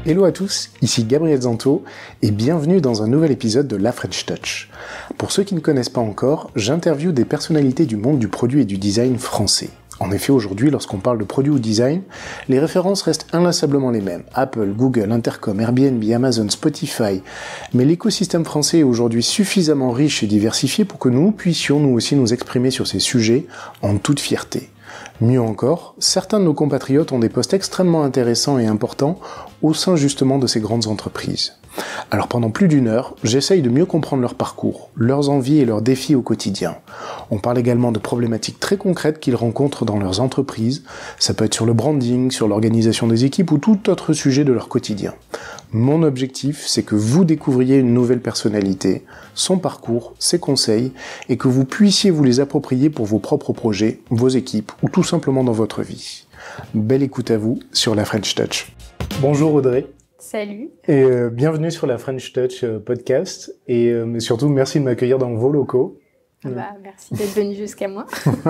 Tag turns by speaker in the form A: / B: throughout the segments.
A: Hello à tous, ici Gabriel Zanto et bienvenue dans un nouvel épisode de La French Touch. Pour ceux qui ne connaissent pas encore, j'interviewe des personnalités du monde du produit et du design français. En effet, aujourd'hui, lorsqu'on parle de produit ou design, les références restent inlassablement les mêmes. Apple, Google, Intercom, Airbnb, Amazon, Spotify. Mais l'écosystème français est aujourd'hui suffisamment riche et diversifié pour que nous puissions nous aussi nous exprimer sur ces sujets en toute fierté. Mieux encore, certains de nos compatriotes ont des postes extrêmement intéressants et importants au sein justement de ces grandes entreprises. Alors pendant plus d'une heure, j'essaye de mieux comprendre leur parcours, leurs envies et leurs défis au quotidien. On parle également de problématiques très concrètes qu'ils rencontrent dans leurs entreprises. Ça peut être sur le branding, sur l'organisation des équipes ou tout autre sujet de leur quotidien. Mon objectif, c'est que vous découvriez une nouvelle personnalité, son parcours, ses conseils, et que vous puissiez vous les approprier pour vos propres projets, vos équipes ou tout simplement dans votre vie. Belle écoute à vous sur la French Touch. Bonjour Audrey.
B: Salut.
A: Et bienvenue sur la French Touch podcast. Et surtout, merci de m'accueillir dans vos locaux.
B: Merci d'être venu jusqu'à moi.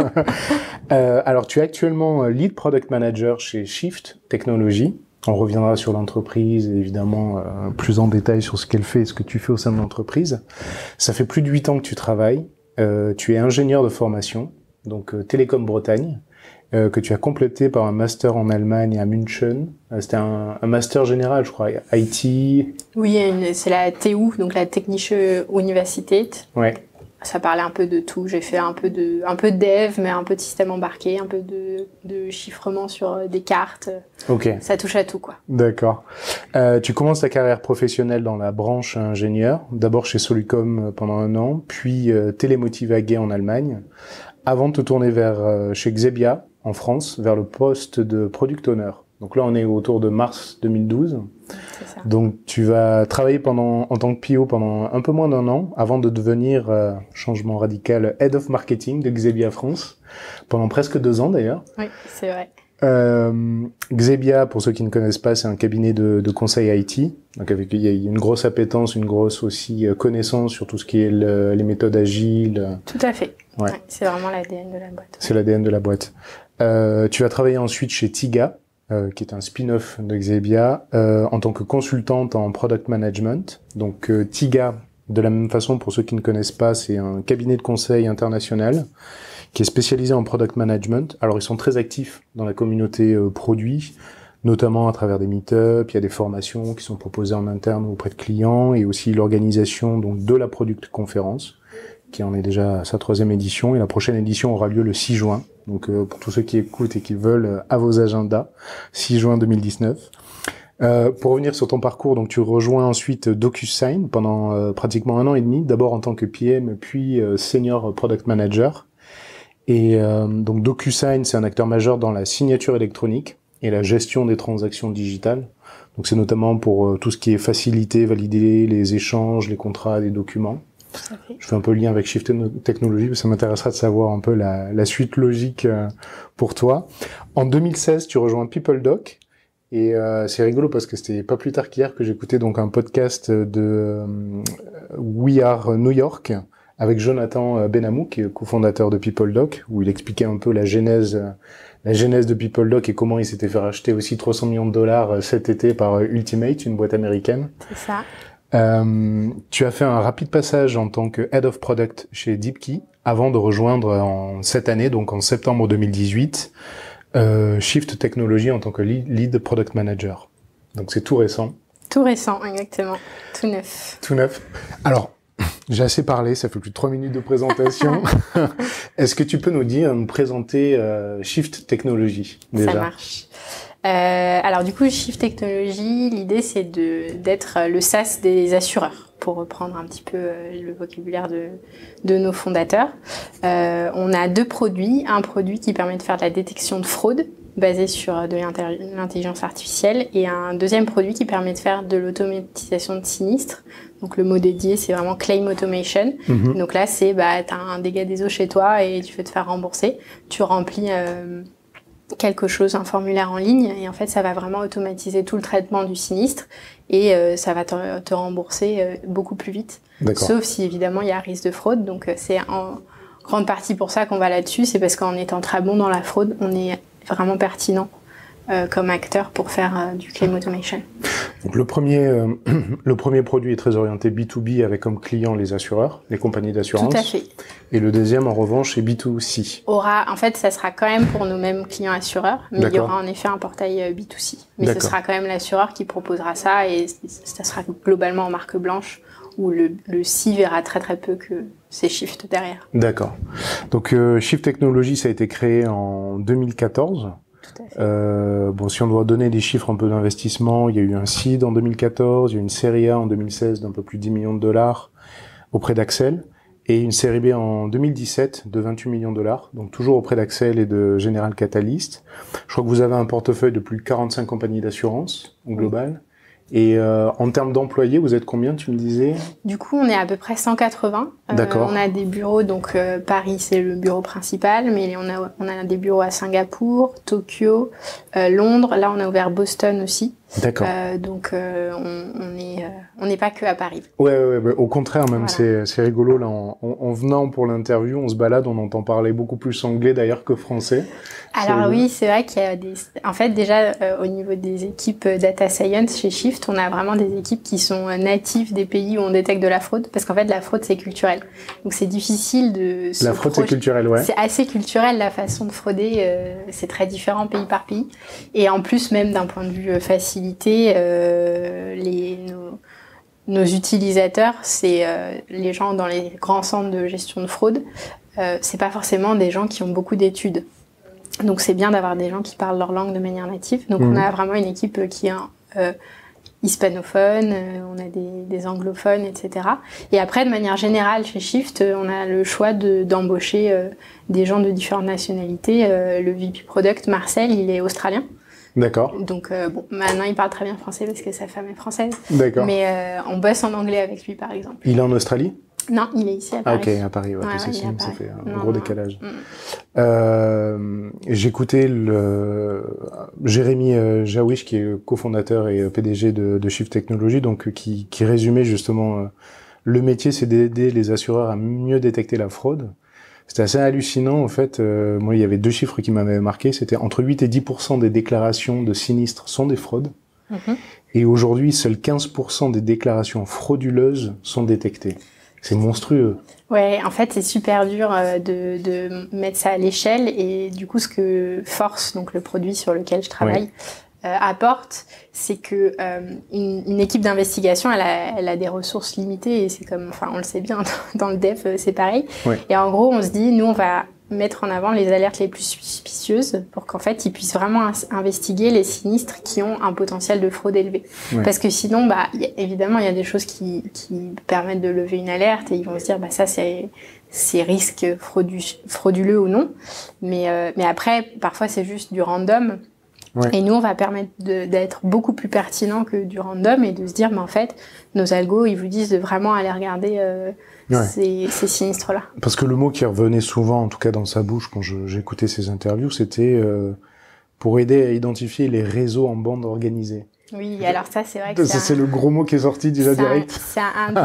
A: Alors, tu es actuellement Lead Product Manager chez Shift Technology. On reviendra sur l'entreprise, évidemment, plus en détail sur ce qu'elle fait et ce que tu fais au sein de l'entreprise. Ça fait plus de 8 ans que tu travailles. Tu es ingénieur de formation, donc Télécom Bretagne, que tu as complété par un master en Allemagne à München. C'était un master général, je crois, IT.
B: Oui, c'est la TU, donc la Technische Universität.
A: Ouais.
B: Ça parlait un peu de tout. J'ai fait un peu de dev, mais un peu de système embarqué, un peu de chiffrement sur des cartes.
A: Ok.
B: Ça touche à tout, quoi.
A: D'accord. Tu commences ta carrière professionnelle dans la branche ingénieur, d'abord chez Solucom pendant 1 an, puis Telemotive AG en Allemagne, avant de te tourner vers chez Xebia en France, vers le poste de Product Owner. Donc là, on est autour de mars 2012.
B: C'est ça.
A: Donc tu vas travailler en tant que PO pendant un peu moins d'1 an, avant de devenir, changement radical, Head of Marketing de Xebia France, pendant presque 2 ans d'ailleurs.
B: Oui, c'est vrai.
A: Xebia, pour ceux qui ne connaissent pas, c'est un cabinet de conseil IT. Donc il y a une grosse appétence, une grosse aussi connaissance sur tout ce qui est les méthodes agiles.
B: Tout à fait.
A: Ouais.
B: Ouais, c'est vraiment l'ADN de la boîte.
A: C'est l'ADN de la boîte. Tu as travaillé ensuite chez Tiga, qui est un spin-off de Xebia, en tant que consultante en product management. Donc Tiga, de la même façon, pour ceux qui ne connaissent pas, c'est un cabinet de conseil international qui est spécialisé en product management. Alors ils sont très actifs dans la communauté produit, notamment à travers des meet-up, il y a des formations qui sont proposées en interne auprès de clients, et aussi l'organisation donc de la Product Conférence, qui en est déjà à sa 3e édition, et la prochaine édition aura lieu le 6 juin. Donc pour tous ceux qui écoutent et qui veulent, à vos agendas, 6 juin 2019. Pour revenir sur ton parcours, donc tu rejoins ensuite DocuSign pendant pratiquement 1 an et demi, d'abord en tant que PM, puis Senior Product Manager. Et donc DocuSign, c'est un acteur majeur dans la signature électronique et la gestion des transactions digitales. Donc c'est notamment pour tout ce qui est faciliter, valider les échanges, les contrats, les documents. Je fais un peu le lien avec Shift Technology, parce que ça m'intéressera de savoir un peu la suite logique pour toi. En 2016, tu rejoins PeopleDoc, et c'est rigolo parce que c'était pas plus tard qu'hier que j'écoutais donc un podcast de We Are New York avec Jonathan Benamou, qui est cofondateur de PeopleDoc, où il expliquait un peu la genèse de PeopleDoc et comment il s'était fait racheter aussi $300 millions cet été par Ultimate, une boîte américaine.
B: C'est ça.
A: Tu as fait un rapide passage en tant que Head of Product chez DeepKey avant de rejoindre cette année, donc en septembre 2018, Shift Technology en tant que Lead Product Manager. Donc c'est tout récent.
B: Tout récent, exactement. Tout neuf.
A: Tout neuf. Alors, j'ai assez parlé, ça fait plus de 3 minutes de présentation. Est-ce que tu peux nous présenter Shift Technology déjà?
B: Ça marche. Alors du coup, Shift Technology, l'idée c'est d'être le SaaS des assureurs, pour reprendre un petit peu le vocabulaire de nos fondateurs. On a 2 produits, un produit qui permet de faire de la détection de fraude, basé sur de l'intelligence artificielle, et un deuxième produit qui permet de faire de l'automatisation de sinistres. Donc le mot dédié, c'est vraiment Claim Automation. Mm-hmm. Donc là, c'est t'as un dégât des eaux chez toi et tu veux te faire rembourser. Tu remplis quelque chose, un formulaire en ligne, et en fait ça va vraiment automatiser tout le traitement du sinistre, et ça va te rembourser beaucoup plus vite.
A: D'accord.
B: Sauf si évidemment il y a risque de fraude. Donc c'est en grande partie pour ça qu'on va là-dessus, c'est parce qu'en étant très bon dans la fraude, on est vraiment pertinent comme acteur pour faire du claim automation.
A: Donc le premier produit est très orienté B2B avec comme client les assureurs, les compagnies d'assurance.
B: Tout à fait.
A: Et le deuxième, en revanche, est B2C.
B: En fait, ça sera quand même pour nos mêmes clients assureurs, mais il y aura en effet un portail B2C. Mais ce sera quand même l'assureur qui proposera ça et ça sera globalement en marque blanche où le C verra très très peu que c'est Shift derrière.
A: D'accord. Donc Shift Technologies, ça a été créé en 2014.
B: Tout à fait.
A: Bon, si on doit donner des chiffres un peu d'investissement, il y a eu un seed en 2014, il y a eu une série A en 2016 d'un peu plus de 10 millions de dollars auprès d'Axel, et une série B en 2017 de 28 millions de dollars, donc toujours auprès d'Axel et de General Catalyst. Je crois que vous avez un portefeuille de plus de 45 compagnies d'assurance au global. Et en termes d'employés, vous êtes combien, tu me disais?
B: Du coup, on est à peu près 180.
A: D'accord.
B: On a des bureaux, donc Paris, c'est le bureau principal, mais on a des bureaux à Singapour, Tokyo, Londres. Là, on a ouvert Boston aussi.
A: D'accord.
B: Donc, on n'est pas que à Paris.
A: Ouais, au contraire, même, c'est rigolo, là, en venant pour l'interview, on se balade, on entend parler beaucoup plus anglais, d'ailleurs, que français.
B: Alors oui, c'est vrai qu'il y a en fait, déjà, au niveau des équipes data science chez Shift, on a vraiment des équipes qui sont natives des pays où on détecte de la fraude, parce qu'en fait, la fraude, c'est culturel. Donc, c'est difficile de
A: La fraude, c'est culturel, ouais.
B: C'est assez culturel, la façon de frauder, c'est très différent pays par pays. Et en plus, même d'un point de vue facilité, nos utilisateurs, c'est les gens dans les grands centres de gestion de fraude, c'est pas forcément des gens qui ont beaucoup d'études. Donc c'est bien d'avoir des gens qui parlent leur langue de manière native. Donc on a vraiment une équipe qui est hispanophone, on a des anglophones, etc. Et après, de manière générale, chez Shift, on a le choix d'embaucher des gens de différentes nationalités. Le VP Product, Marcel, il est australien.
A: D'accord.
B: Donc bon, maintenant il parle très bien français parce que sa femme est française.
A: D'accord.
B: Mais on bosse en anglais avec lui, par exemple.
A: Il est en Australie?
B: Non, il est ici à Paris.
A: Ah, ok, à Paris, ouais, parce que sinon ça fait un gros décalage.
B: Mm.
A: J'écoutais Jérémy Jawish, qui est cofondateur et PDG de Shift Technologies, donc qui résumait justement le métier, c'est d'aider les assureurs à mieux détecter la fraude. C'était assez hallucinant, en fait. Moi, il y avait deux chiffres qui m'avaient marqué. C'était entre 8 et 10% des déclarations de sinistres sont des fraudes. Mm-hmm. Et aujourd'hui, seuls 15% des déclarations frauduleuses sont détectées. C'est monstrueux.
B: Ouais, en fait, c'est super dur de mettre ça à l'échelle. Et du coup, ce que Force, donc le produit sur lequel je travaille, apporte, c'est que une équipe d'investigation, elle a des ressources limitées et c'est comme, enfin, on le sait bien, dans le dev, c'est pareil. Ouais. Et en gros, on se dit, nous, on va mettre en avant les alertes les plus suspicieuses pour qu'en fait, ils puissent vraiment investiguer les sinistres qui ont un potentiel de fraude élevé. Ouais. Parce que sinon, évidemment, il y a des choses qui permettent de lever une alerte et ils vont se dire, ça, c'est risque frauduleux ou non. Mais après, parfois, c'est juste du random. Ouais. Et nous, on va permettre d'être beaucoup plus pertinent que du random et de se dire, en fait, nos algos, ils vous disent de vraiment aller regarder ces sinistres-là.
A: Parce que le mot qui revenait souvent, en tout cas dans sa bouche, quand j'écoutais ses interviews, c'était pour aider à identifier les réseaux en bande organisée.
B: Oui, alors ça, c'est vrai que
A: c'est le gros mot qui est sorti déjà direct.
B: C'est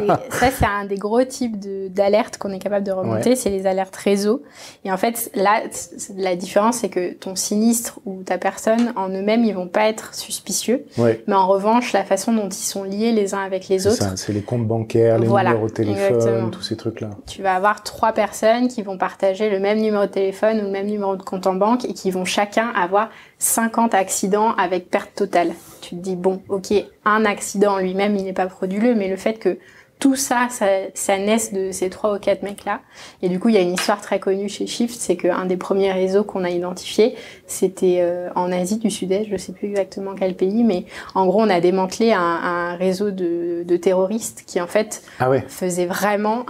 B: un des gros types d'alertes qu'on est capable de remonter, c'est les alertes réseau. Et en fait, là, la différence, c'est que ton sinistre ou ta personne, en eux-mêmes, ils vont pas être suspicieux. Ouais. Mais en revanche, la façon dont ils sont liés les uns avec les autres.
A: C'est les comptes bancaires, les numéros de téléphone, exactement. Tous ces trucs-là.
B: Tu vas avoir 3 personnes qui vont partager le même numéro de téléphone ou le même numéro de compte en banque et qui vont chacun avoir 50 accidents avec perte totale. Tu te dis, bon, ok, un accident en lui-même, il n'est pas frauduleux, mais le fait que tout ça naisse de ces 3 ou 4 mecs-là. Et du coup, il y a une histoire très connue chez Shift, c'est qu'un des premiers réseaux qu'on a identifié, c'était en Asie du Sud-Est, je sais plus exactement quel pays, mais en gros, on a démantelé un réseau de terroristes qui, en fait, faisait vraiment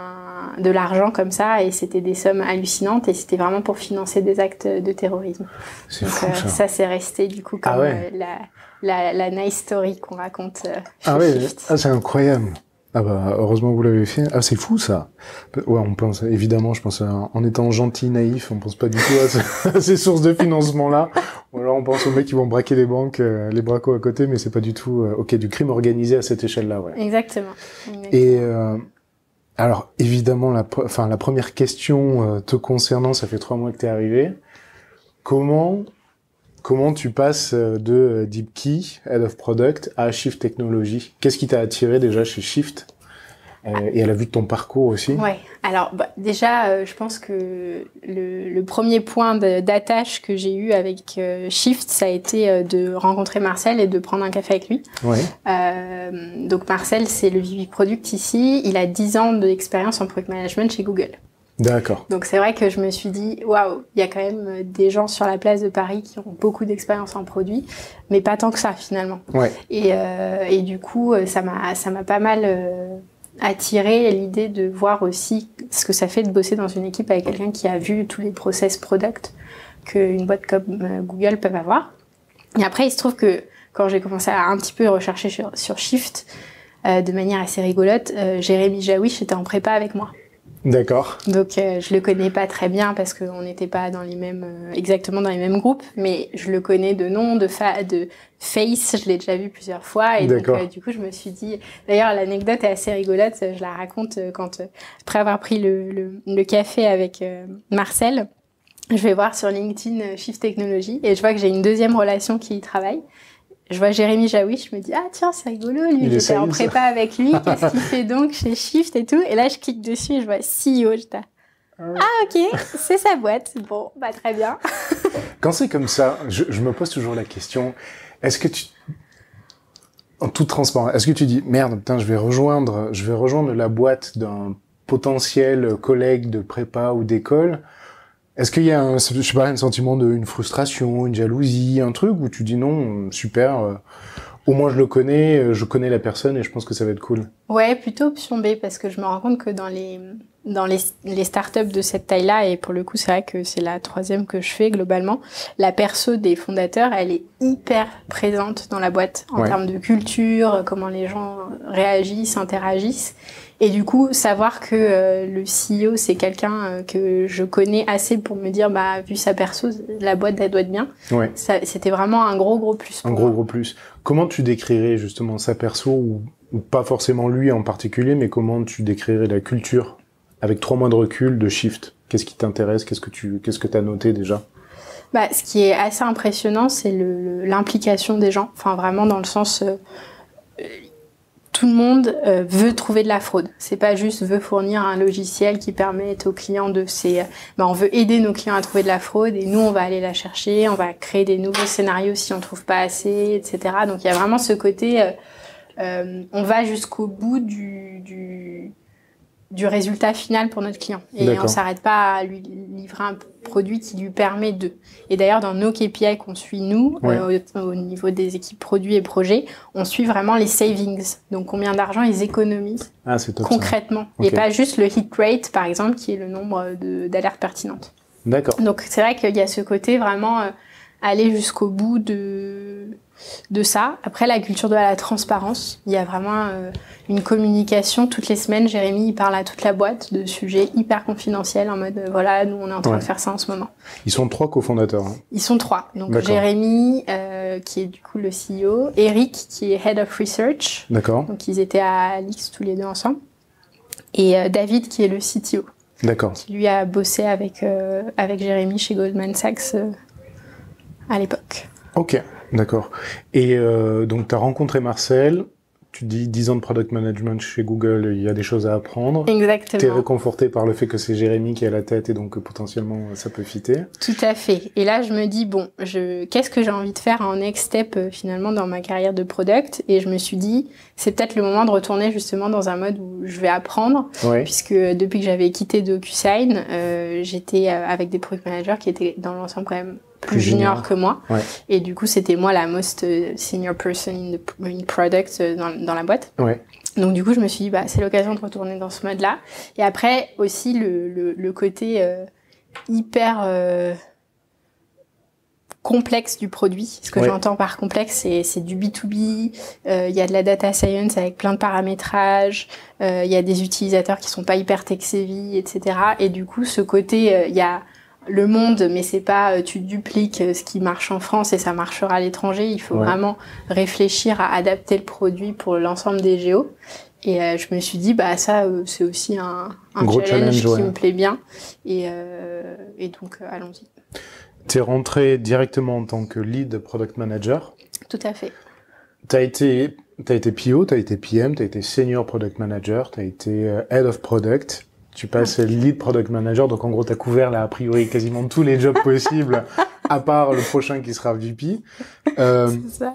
B: de l'argent comme ça, et c'était des sommes hallucinantes, et c'était vraiment pour financer des actes de terrorisme.
A: C'est
B: donc,
A: fou, ça.
B: Ça, c'est resté, du coup, comme la nice story qu'on raconte chez Shift.
A: C'est incroyable. Ah heureusement que vous l'avez fait. Ah, c'est fou, ça. Ouais, on pense, évidemment, je pense, en étant gentil, naïf, on pense pas du tout à ces sources de financement-là. Ou alors on pense aux mecs qui vont braquer les banques, les bracos à côté, mais c'est pas du tout, du crime organisé à cette échelle-là, ouais.
B: Exactement.
A: Et, alors, évidemment, la première question te concernant, ça fait 3 mois que t'es arrivé. Comment Comment tu passes de Deepkey, Head of Product, à Shift Technology? Qu'est-ce qui t'a attiré déjà chez Shift et à la vue de ton parcours aussi?
B: Ouais. Alors déjà, je pense que le premier point d'attache que j'ai eu avec Shift, ça a été de rencontrer Marcel et de prendre un café avec lui.
A: Ouais.
B: Donc Marcel, c'est le VP Product ici. Il a 10 ans d'expérience en product management chez Google.
A: D'accord.
B: Donc c'est vrai que je me suis dit, waouh, il y a quand même des gens sur la place de Paris qui ont beaucoup d'expérience en produit, mais pas tant que ça finalement.
A: Ouais.
B: Et du coup, ça m'a pas mal attiré l'idée de voir aussi ce que ça fait de bosser dans une équipe avec quelqu'un qui a vu tous les process product qu'une boîte comme Google peut avoir. Et après, il se trouve que quand j'ai commencé à un petit peu rechercher sur Shift, de manière assez rigolote, Jérémy Jaouich était en prépa avec moi.
A: D'accord.
B: Donc je le connais pas très bien parce qu'on n'était pas dans les mêmes exactement dans les mêmes groupes, mais je le connais de nom, de face, je l'ai déjà vu plusieurs fois et donc du coup je me suis dit. D'ailleurs l'anecdote est assez rigolote, je la raconte quand après avoir pris le café avec Marcel, je vais voir sur LinkedIn Shift Technology et je vois que j'ai une deuxième relation qui y travaille. Je vois Jérémy Jaouich, je me dis, ah tiens, c'est rigolo, lui, j'étais en prépa avec lui, qu'est-ce qu'il fait donc chez Shift et tout. Et là, je clique dessus et je vois CEO, j'étais ok, c'est sa boîte. Bon, bah très bien.
A: Quand c'est comme ça, je me pose toujours la question, est-ce que en toute transparence, est-ce que tu dis, merde, putain, je vais rejoindre la boîte d'un potentiel collègue de prépa ou d'école? Est-ce qu'il y a un sentiment une frustration, une jalousie, un truc où tu dis non, super, au moins je connais la personne et je pense que ça va être cool? Ouais,
B: plutôt option B parce que je me rends compte que dans les startups de cette taille-là, et pour le coup c'est vrai que c'est la troisième que je fais globalement, la perso des fondateurs, elle est hyper présente dans la boîte en termes de culture, comment les gens réagissent, interagissent. Et du coup, savoir que le CEO, c'est quelqu'un que je connais assez pour me dire, vu sa perso, la boîte, elle doit être bien.
A: Ouais.
B: C'était vraiment un gros plus.
A: Gros plus. Comment tu décrirais justement sa perso, ou pas forcément lui en particulier, mais comment tu décrirais la culture, avec 3 mois de recul, de Shift? Qu'est-ce qui t'intéresse? Qu'est-ce que t'as noté déjà?
B: Ce qui est assez impressionnant, c'est l'implication des gens. Enfin, vraiment dans le sens... tout le monde veut trouver de la fraude. C'est pas juste veut fournir un logiciel qui permette aux clients on veut aider nos clients à trouver de la fraude et nous on va aller la chercher, on va créer des nouveaux scénarios si on trouve pas assez, etc. Donc il y a vraiment ce côté, on va jusqu'au bout du résultat final pour notre client. Et on s'arrête pas à lui livrer un produit qui lui permet de. Et d'ailleurs, dans nos KPI qu'on suit, nous, au niveau des équipes produits et projets, on suit vraiment les savings. Donc, combien d'argent ils économisent concrètement. Et pas juste le hit rate, par exemple, qui est le nombre d'alertes pertinentes.
A: D'accord.
B: Donc, c'est vrai qu'il y a ce côté vraiment aller jusqu'au bout de ça. Après, la culture de la transparence, il y a vraiment une communication. Toutes les semaines, Jérémy, il parle à toute la boîte de sujets hyper confidentiels en mode, voilà, nous, on est en train de faire ça en ce moment.
A: Ils sont 3 cofondateurs. Hein.
B: Ils sont 3. Donc, Jérémy, qui est du coup le CEO, Eric, qui est Head of Research.
A: D'accord.
B: Donc, ils étaient à Alix tous les deux ensemble. Et David, qui est le CTO.
A: D'accord.
B: Qui lui a bossé avec Jérémy chez Goldman Sachs à l'époque.
A: Ok. D'accord. Et donc, tu as rencontré Marcel, tu dis 10 ans de product management chez Google, il y a des choses à apprendre.
B: Exactement.
A: Tu es réconforté par le fait que c'est Jérémy qui est à la tête et donc potentiellement ça peut fitter.
B: Tout à fait. Et là, je me dis, qu'est-ce que j'ai envie de faire en next step finalement dans ma carrière de product? Et je me suis dit, c'est peut-être le moment de retourner justement dans un mode où je vais apprendre. Ouais. Puisque depuis que j'avais quitté DocuSign, j'étais avec des product managers qui étaient dans l'ensemble quand même plus junior que moi. Ouais. Et du coup, c'était moi la most senior person in product dans la boîte. Ouais. Donc du coup, je me suis dit, c'est l'occasion de retourner dans ce mode-là. Et après, aussi, le côté hyper complexe du produit. Ce que j'entends par complexe, c'est du B2B. Il y a de la data science avec plein de paramétrages. Il y a des utilisateurs qui sont pas hyper tech-savvy, etc. Et du coup, ce côté, il y a le monde, mais c'est pas tu dupliques ce qui marche en France et ça marchera à l'étranger. Il faut vraiment réfléchir à adapter le produit pour l'ensemble des géos. Et je me suis dit, ça, c'est aussi un challenge qui me plaît bien. Et donc, allons-y.
A: t'es rentré directement en tant que lead product manager.
B: Tout à fait.
A: T'as été PO, t'as été PM, t'as été senior product manager, t'as été head of product. Tu passes lead product manager, donc en gros t'as couvert là a priori quasiment tous les jobs possibles, à part le prochain qui sera VP.
B: C'est ça.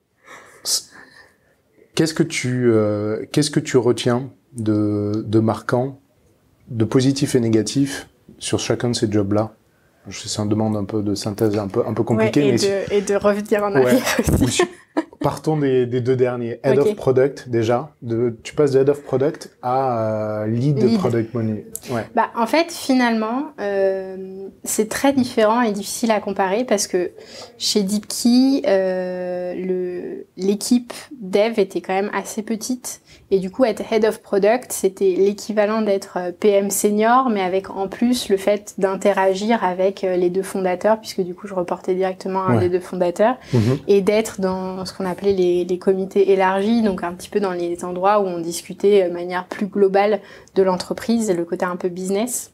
A: Qu'est-ce que tu retiens de marquant, de positif et négatif sur chacun de ces jobs-là? Je sais, ça me demande un peu de synthèse un peu compliquée.
B: Et de revenir en arrière aussi.
A: Partons des deux derniers. Head of Product, déjà. Tu passes de Head of Product à lead. Product Money. Ouais.
B: Bah, en fait, finalement, c'est très différent et difficile à comparer parce que chez DeepKey, l'équipe dev était quand même assez petite. Et du coup, être Head of Product, c'était l'équivalent d'être PM senior, mais avec en plus le fait d'interagir avec les deux fondateurs, puisque du coup, je reportais directement à un des deux fondateurs, et d'être dans ce qu'on appelait les comités élargis, donc un petit peu dans les endroits où on discutait de manière plus globale de l'entreprise, le côté un peu business.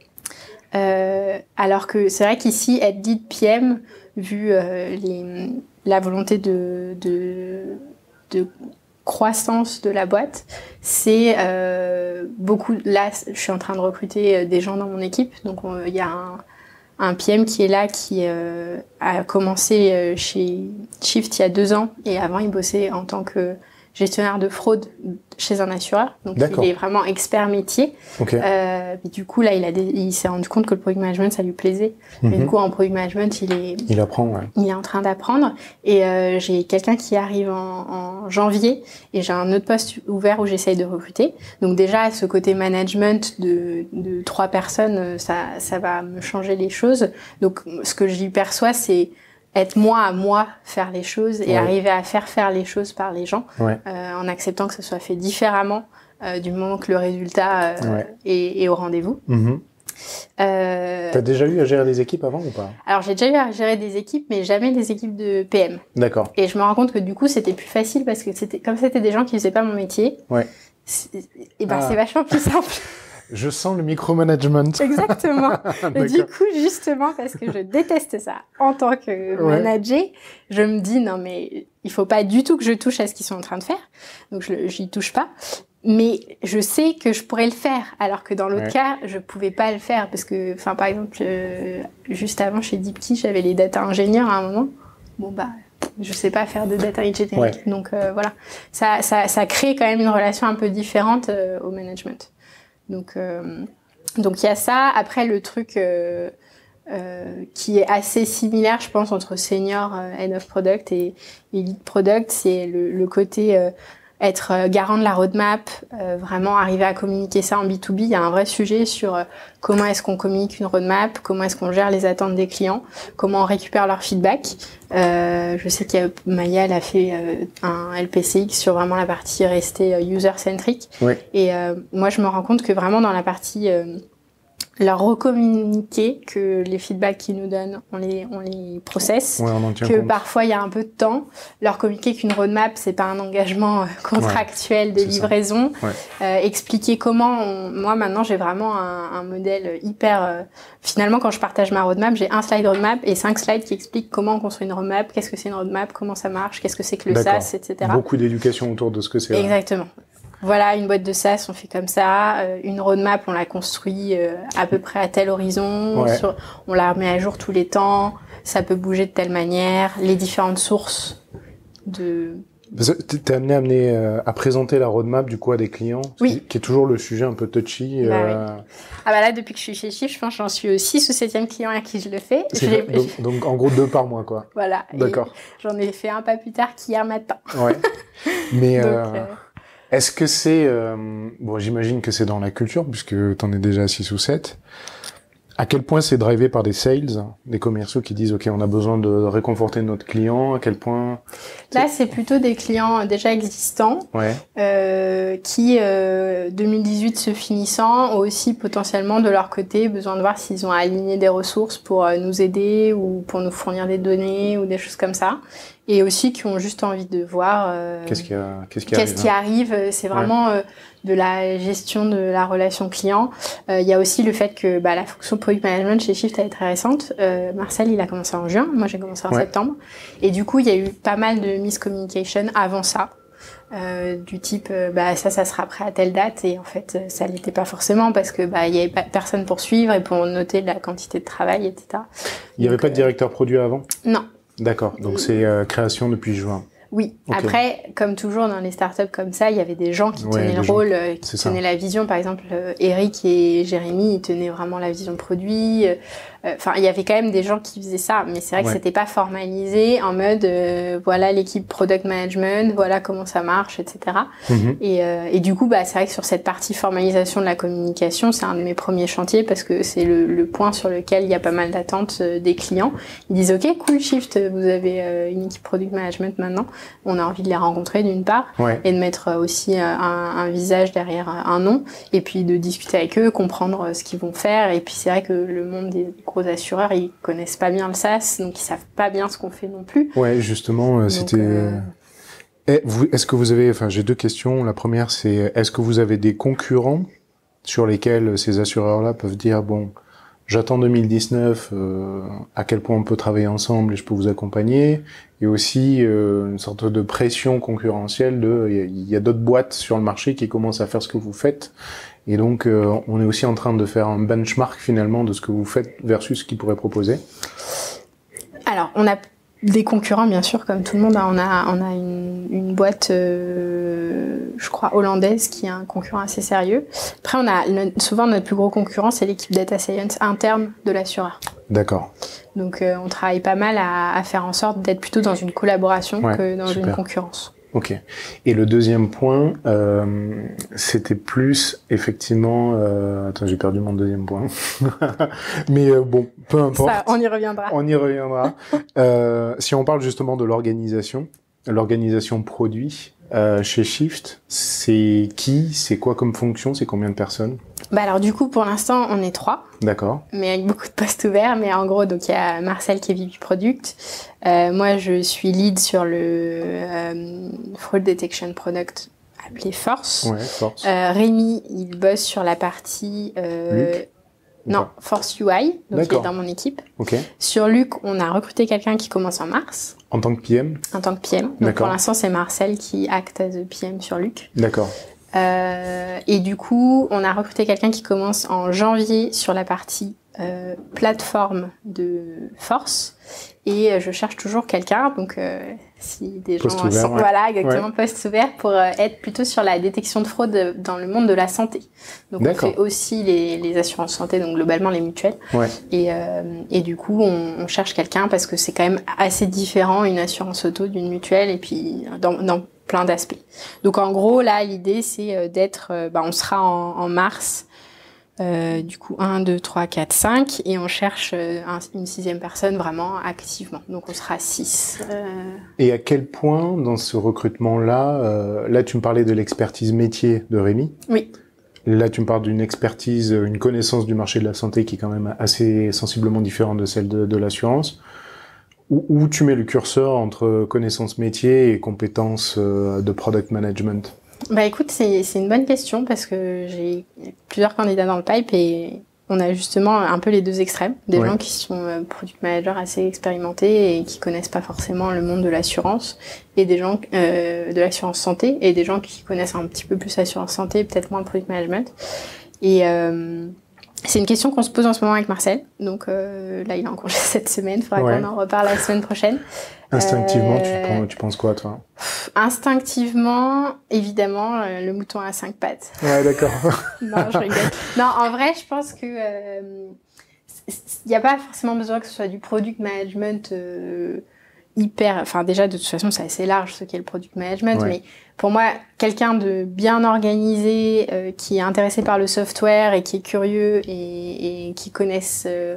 B: Alors que c'est vrai qu'ici, être lead PM, vu la volonté de croissance de la boîte, c'est beaucoup. Là, je suis en train de recruter des gens dans mon équipe, donc il y a un PM qui est là, qui a commencé chez Shift il y a 2 ans, et avant il bossait en tant que gestionnaire de fraude chez un assureur, donc il est vraiment expert métier.
A: Okay.
B: Et du coup là il s'est rendu compte que le product management ça lui plaisait. Et du coup en product management il apprend, il est en train d'apprendre. Et j'ai quelqu'un qui arrive en janvier, et j'ai un autre poste ouvert où j'essaye de recruter. Donc déjà ce côté management de 3 personnes, ça va me changer les choses. Donc ce que j'y perçois, c'est être moi à moi, faire les choses et arriver à faire les choses par les gens, en acceptant que ce soit fait différemment du moment que le résultat est au rendez-vous.
A: T'as déjà eu à gérer des équipes avant ou pas?
B: Alors j'ai déjà eu à gérer des équipes, mais jamais des équipes de PM.
A: D'accord.
B: Et je me rends compte que du coup c'était plus facile parce que comme c'était des gens qui faisaient pas mon métier, c'est vachement plus simple.
A: Je sens le micromanagement.
B: Exactement. Et du coup, justement, parce que je déteste ça, en tant que manager, je me dis, non mais il faut pas du tout que je touche à ce qu'ils sont en train de faire. Donc j'y touche pas. Mais je sais que je pourrais le faire, alors que dans l'autre cas, je pouvais pas le faire. Parce que, par exemple, juste avant, chez DeepKey, j'avais les data ingénieurs à un moment. Bon, je sais pas faire de data engineering. Donc voilà. Ça crée quand même une relation un peu différente au management. Donc il y a ça. Après, le truc qui est assez similaire, je pense, entre senior head of product et lead product, c'est le côté être garant de la roadmap, vraiment arriver à communiquer ça en B2B. Il y a un vrai sujet sur comment est-ce qu'on communique une roadmap, comment est-ce qu'on gère les attentes des clients, comment on récupère leur feedback. Je sais qu'il y a Maya, elle a fait un LPCX sur vraiment la partie rester user-centric. Et moi, je me rends compte que vraiment dans la partie leur recommuniquer que les feedbacks qu'ils nous donnent, on les processe, que parfois il y a un peu de temps, leur communiquer qu'une roadmap c'est pas un engagement contractuel de livraison, expliquer comment moi maintenant j'ai vraiment un modèle hyper finalement quand je partage ma roadmap, j'ai un slide roadmap et 5 slides qui expliquent comment on construit une roadmap, qu'est-ce que c'est une roadmap, comment ça marche, qu'est-ce que c'est que le SaaS, etc.
A: Beaucoup d'éducation autour de ce que c'est.
B: Exactement. Voilà, une boîte de SaaS, on fait comme ça. Une roadmap, on la construit à peu près à tel horizon. On la remet à jour tous les temps. Ça peut bouger de telle manière. Les différentes sources de...
A: T'es amené à présenter la roadmap du coup à des clients, qui est toujours le sujet un peu touchy.
B: Là, depuis que je suis chez Shift, je pense que j'en suis au 6 ou 7e client à qui je le fais.
A: Donc en gros 2 par mois, quoi.
B: Voilà. D'accord. J'en ai fait un pas plus tard qu'hier matin.
A: Mais... est-ce que c'est... bon, j'imagine que c'est dans la culture, puisque t'en es déjà à 6 ou 7. À quel point c'est drivé par des sales, des commerciaux qui disent « Ok, on a besoin de réconforter notre client », à quel point...
B: Là, c'est plutôt des clients déjà existants, qui, 2018 se finissant, ont aussi potentiellement de leur côté besoin de voir s'ils ont aligné des ressources pour nous aider ou pour nous fournir des données ou des choses comme ça. et aussi qui ont juste envie de voir
A: qu'est-ce
B: qui arrive. C'est vraiment de la gestion de la relation client. Il y a aussi le fait que la fonction product management chez Shift elle est très récente. Marcel, il a commencé en juin, moi j'ai commencé en septembre. Et du coup, il y a eu pas mal de miscommunication avant ça. Du type ça sera prêt à telle date, et en fait ça l'était pas forcément parce que il y avait pas personne pour suivre et pour noter la quantité de travail, etc.
A: Il y avait pas de directeur produit avant?
B: Non.
A: D'accord, donc c'est création depuis juin.
B: Oui.
A: Okay.
B: Après, comme toujours dans les startups comme ça, il y avait des gens qui tenaient le rôle, qui tenaient la vision. Par exemple, Eric et Jérémy, ils tenaient vraiment la vision produit. Enfin, il y avait quand même des gens qui faisaient ça, mais c'est vrai que c'était pas formalisé en mode voilà l'équipe product management, voilà comment ça marche, etc. Et du coup, c'est vrai que sur cette partie formalisation de la communication, c'est un de mes premiers chantiers parce que c'est le point sur lequel il y a pas mal d'attentes des clients. Ils disent ok, cool Shift, vous avez une équipe product management maintenant. On a envie de les rencontrer d'une part et de mettre aussi un visage derrière un nom, et puis de discuter avec eux, comprendre ce qu'ils vont faire. Et puis c'est vrai que le monde des gros assureurs, ils connaissent pas bien le SaaS, donc ils savent pas bien ce qu'on fait non plus.
A: Ouais, justement, donc, c'était... Est-ce que vous avez... Enfin, j'ai deux questions. La première, c'est est-ce que vous avez des concurrents sur lesquels ces assureurs-là peuvent dire, bon, j'attends 2019, à quel point on peut travailler ensemble et je peux vous accompagner, et aussi une sorte de pression concurrentielle il y a d'autres boîtes sur le marché qui commencent à faire ce que vous faites, et donc on est aussi en train de faire un benchmark finalement de ce que vous faites versus ce qu'ils pourraient proposer.
B: Alors, on a des concurrents, bien sûr, comme tout le monde. On a une boîte, je crois, hollandaise, qui est un concurrent assez sérieux. Après, souvent, notre plus gros concurrent, c'est l'équipe Data Science interne de l'assureur.
A: D'accord.
B: Donc, on travaille pas mal à faire en sorte d'être plutôt dans une collaboration que dans une concurrence.
A: Ok. Et le deuxième point, c'était plus effectivement... Attends, j'ai perdu mon deuxième point. Mais bon, peu importe.
B: Ça, on y reviendra.
A: On y reviendra. Si on parle justement de l'organisation produit chez Shift, c'est qui? C'est quoi comme fonction? C'est combien de personnes?
B: Alors du coup, pour l'instant, on est 3.
A: D'accord.
B: Mais avec beaucoup de postes ouverts. Mais en gros, donc il y a Marcel qui est VP Product. Moi, je suis lead sur le Fraud Detection Product appelé Force.
A: Ouais, Force.
B: Rémi, il bosse sur la partie... non, Force UI, donc il est dans mon équipe.
A: Okay.
B: Sur Luc, on a recruté quelqu'un qui commence en mars.
A: En tant que PM?
B: En tant que PM. Donc pour l'instant, c'est Marcel qui acte as a PM sur Luc.
A: D'accord.
B: Et du coup, on a recruté quelqu'un qui commence en janvier sur la partie plateforme de Force. Et je cherche toujours quelqu'un, donc si des gens sont, voilà, exactement, poste ouvert pour être plutôt sur la détection de fraude dans le monde de la santé. Donc on fait aussi les assurances santé, donc globalement les mutuelles. Et du coup, on cherche quelqu'un parce que c'est quand même assez différent une assurance auto d'une mutuelle, et puis dans plein d'aspects. Donc en gros, là, l'idée c'est d'être, on sera en mars. Du coup 1, 2, 3, 4, 5, et on cherche une 6e personne vraiment activement, donc on sera 6.
A: Et à quel point dans ce recrutement-là, là tu me parlais de l'expertise métier de Rémi.
B: Oui.
A: Là tu me parles d'une expertise, une connaissance du marché de la santé qui est quand même assez sensiblement différente de celle de l'assurance. Où tu mets le curseur entre connaissance métier et compétences de product management?
B: Écoute, c'est une bonne question parce que j'ai plusieurs candidats dans le pipe et on a justement un peu les deux extrêmes. Des gens qui sont product managers assez expérimentés et qui connaissent pas forcément le monde de l'assurance, et des gens de l'assurance santé, et des gens qui connaissent un petit peu plus l'assurance santé, peut-être moins le product management. Et c'est une question qu'on se pose en ce moment avec Marcel. Donc là, il est en congé cette semaine. Il faudra qu'on en reparle la semaine prochaine.
A: Instinctivement, tu penses quoi, toi?
B: Instinctivement, évidemment, le mouton à 5 pattes.
A: Ouais, d'accord.
B: Non, je rigole. Non, en vrai, je pense que il n'y a pas forcément besoin que ce soit du product management hyper... Enfin, déjà, de toute façon, c'est assez large ce qu'est le product management, mais pour moi, quelqu'un de bien organisé, qui est intéressé par le software et qui est curieux et qui connaisse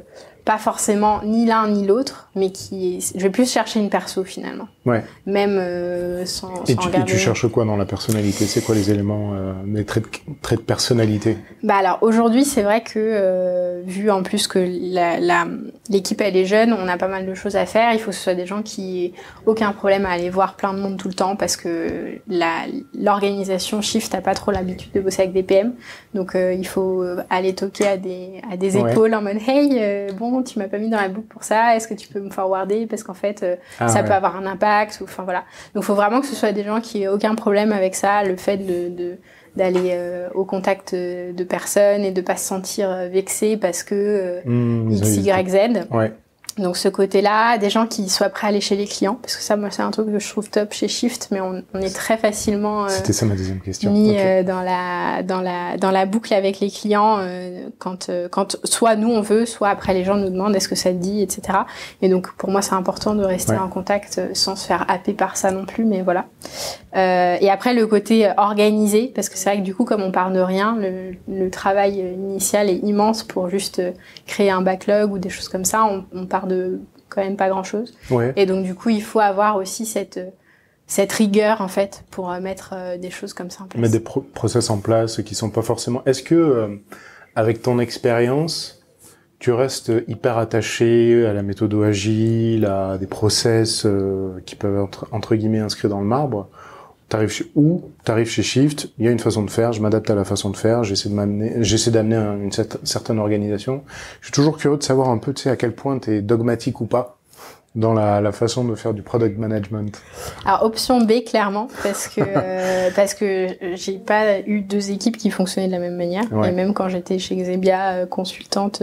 B: pas forcément ni l'un ni l'autre, mais je vais plus chercher une perso finalement.
A: Ouais.
B: Même sans
A: et
B: regarder.
A: tu cherches quoi dans la personnalité? C'est quoi les éléments, les traits de personnalité?
B: Bah alors aujourd'hui, c'est vrai que vu en plus que l'équipe elle est jeune, on a pas mal de choses à faire. Il faut que ce soit des gens qui aient aucun problème à aller voir plein de monde tout le temps, parce que l'organisation Shift a pas trop l'habitude de bosser avec des PM. Donc il faut aller toquer à des épaules en mode hey, bon, tu m'as pas mis dans la boucle pour ça, est-ce que tu peux me forwarder parce qu'en fait ça peut avoir un impact, ou enfin voilà. Donc il faut vraiment que ce soit des gens qui aient aucun problème avec ça, le fait d'aller au contact de personnes et de pas se sentir vexé parce que X, Y, Z.
A: Ouais.
B: Donc ce côté-là, des gens qui soient prêts à aller chez les clients, parce que ça, moi, c'est un truc que je trouve top chez Shift, mais on est très facilement
A: c'était ça ma deuxième question.
B: mis dans la boucle avec les clients quand soit nous on veut, soit après les gens nous demandent est-ce que ça te dit, etc. Et donc pour moi c'est important de rester en contact sans se faire happer par ça non plus, mais voilà. Et après le côté organisé, parce que c'est vrai que du coup comme on part de rien, le travail initial est immense pour juste créer un backlog ou des choses comme ça. On part de quand même pas grand chose. Ouais. Et donc du coup il faut avoir aussi cette rigueur en fait pour mettre des choses comme ça en place.
A: Mettre des process en place qui sont pas forcément. Est-ce que avec ton expérience, tu restes hyper attaché à la méthode agile, à des process qui peuvent être entre guillemets inscrits dans le marbre? T'arrives chez Shift, il y a une façon de faire, je m'adapte à la façon de faire, j'essaie d'amener une certaine organisation. Je suis toujours curieux de savoir un peu, tu sais, à quel point t'es dogmatique ou pas dans la façon de faire du product management.
B: Alors option B clairement, parce que j'ai pas eu deux équipes qui fonctionnaient de la même manière. Ouais. Et même quand j'étais chez Xebia consultante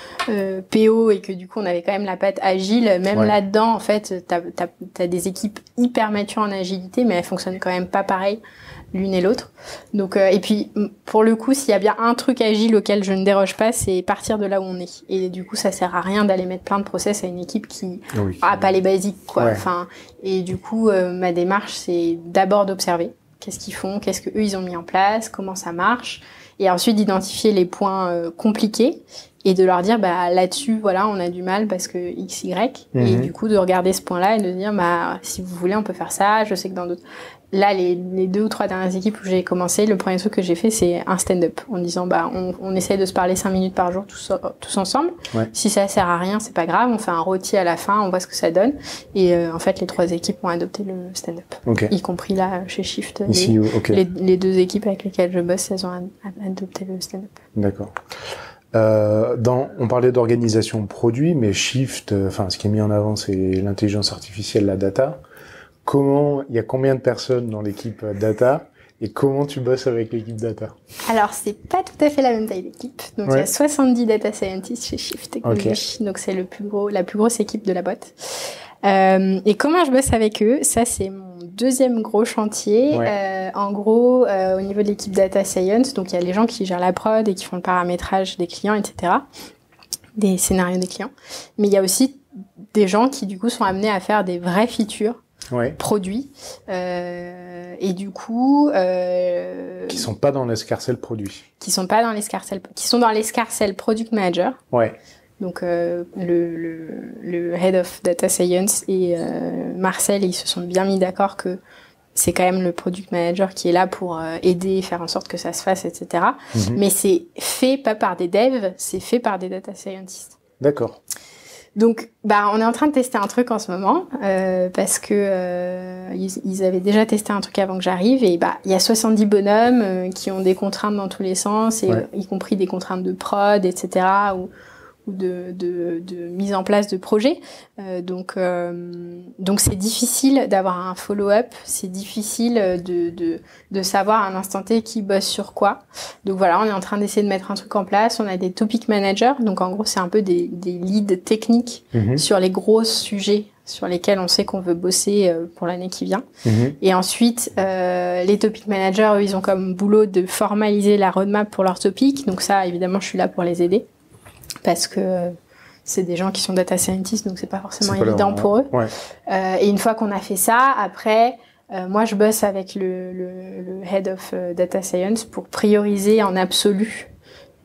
B: PO et que du coup on avait quand même la patte agile, même là-dedans en fait t'as des équipes hyper matures en agilité, mais elles fonctionnent quand même pas pareil l'une et l'autre. Donc et puis pour le coup, s'il y a bien un truc agile auquel je ne déroge pas, c'est partir de là où on est. Et du coup, ça sert à rien d'aller mettre plein de process à une équipe qui a pas les basiques quoi. Ouais. Enfin, et du coup, ma démarche c'est d'abord d'observer qu'est-ce qu'ils font, qu'est-ce que eux ils ont mis en place, comment ça marche, et ensuite d'identifier les points compliqués et de leur dire bah là-dessus voilà on a du mal parce que X, Y, et du coup de regarder ce point-là et de dire bah si vous voulez on peut faire ça. Je sais que dans d'autres là les 2 ou 3 dernières équipes où j'ai commencé, le premier truc que j'ai fait c'est un stand-up en disant bah on essaie de se parler 5 minutes par jour tous ensemble. Ouais. Si ça sert à rien c'est pas grave, on fait un rôti à la fin, on voit ce que ça donne, et en fait les 3 équipes ont adopté le stand-up. Okay. Y compris là chez Shift. Ici, les 2 équipes avec lesquelles je bosse, elles ont adopté le stand-up.
A: D'accord. On parlait d'organisation produit, mais Shift, ce qui est mis en avant, c'est l'intelligence artificielle, la data. Il y a combien de personnes dans l'équipe data et comment tu bosses avec l'équipe data?
B: Alors, c'est pas tout à fait la même taille d'équipe. Donc, il y a 70 data scientists chez Shift Technology. Okay. Donc, c'est la plus grosse équipe de la boîte. Et comment je bosse avec eux? Ça, c'est mon deuxième gros chantier. Ouais. En gros, au niveau de l'équipe data science, donc il y a les gens qui gèrent la prod et qui font le paramétrage des clients, etc., des scénarios des clients. Mais il y a aussi des gens qui du coup sont amenés à faire des vrais features produits, et du coup
A: qui sont pas dans l'escarcelle produit.
B: Qui sont dans l'escarcelle product manager. Ouais. Donc le head of data science et Marcel, ils se sont bien mis d'accord que c'est quand même le product manager qui est là pour aider, faire en sorte que ça se fasse, etc. Mais c'est fait pas par des devs, c'est fait par des data scientists.
A: D'accord.
B: Donc, on est en train de tester un truc en ce moment, parce que ils avaient déjà testé un truc avant que j'arrive, et il y a 70 bonhommes qui ont des contraintes dans tous les sens, et y compris des contraintes de prod, etc., ou de mise en place de projets. Donc c'est difficile d'avoir un follow-up, c'est difficile de savoir à un instant T qui bosse sur quoi. Donc voilà, on est en train d'essayer de mettre un truc en place. On a des topic managers, donc en gros c'est un peu des leads techniques sur les gros sujets sur lesquels on sait qu'on veut bosser pour l'année qui vient. Et ensuite, les topic managers, eux, ils ont comme boulot de formaliser la roadmap pour leur topic. Donc ça, évidemment, je suis là pour les aider, parce que c'est des gens qui sont data scientists, donc c'est pas forcément évident pour eux. Ouais. Et une fois qu'on a fait ça, après, moi je bosse avec le head of data science pour prioriser en absolu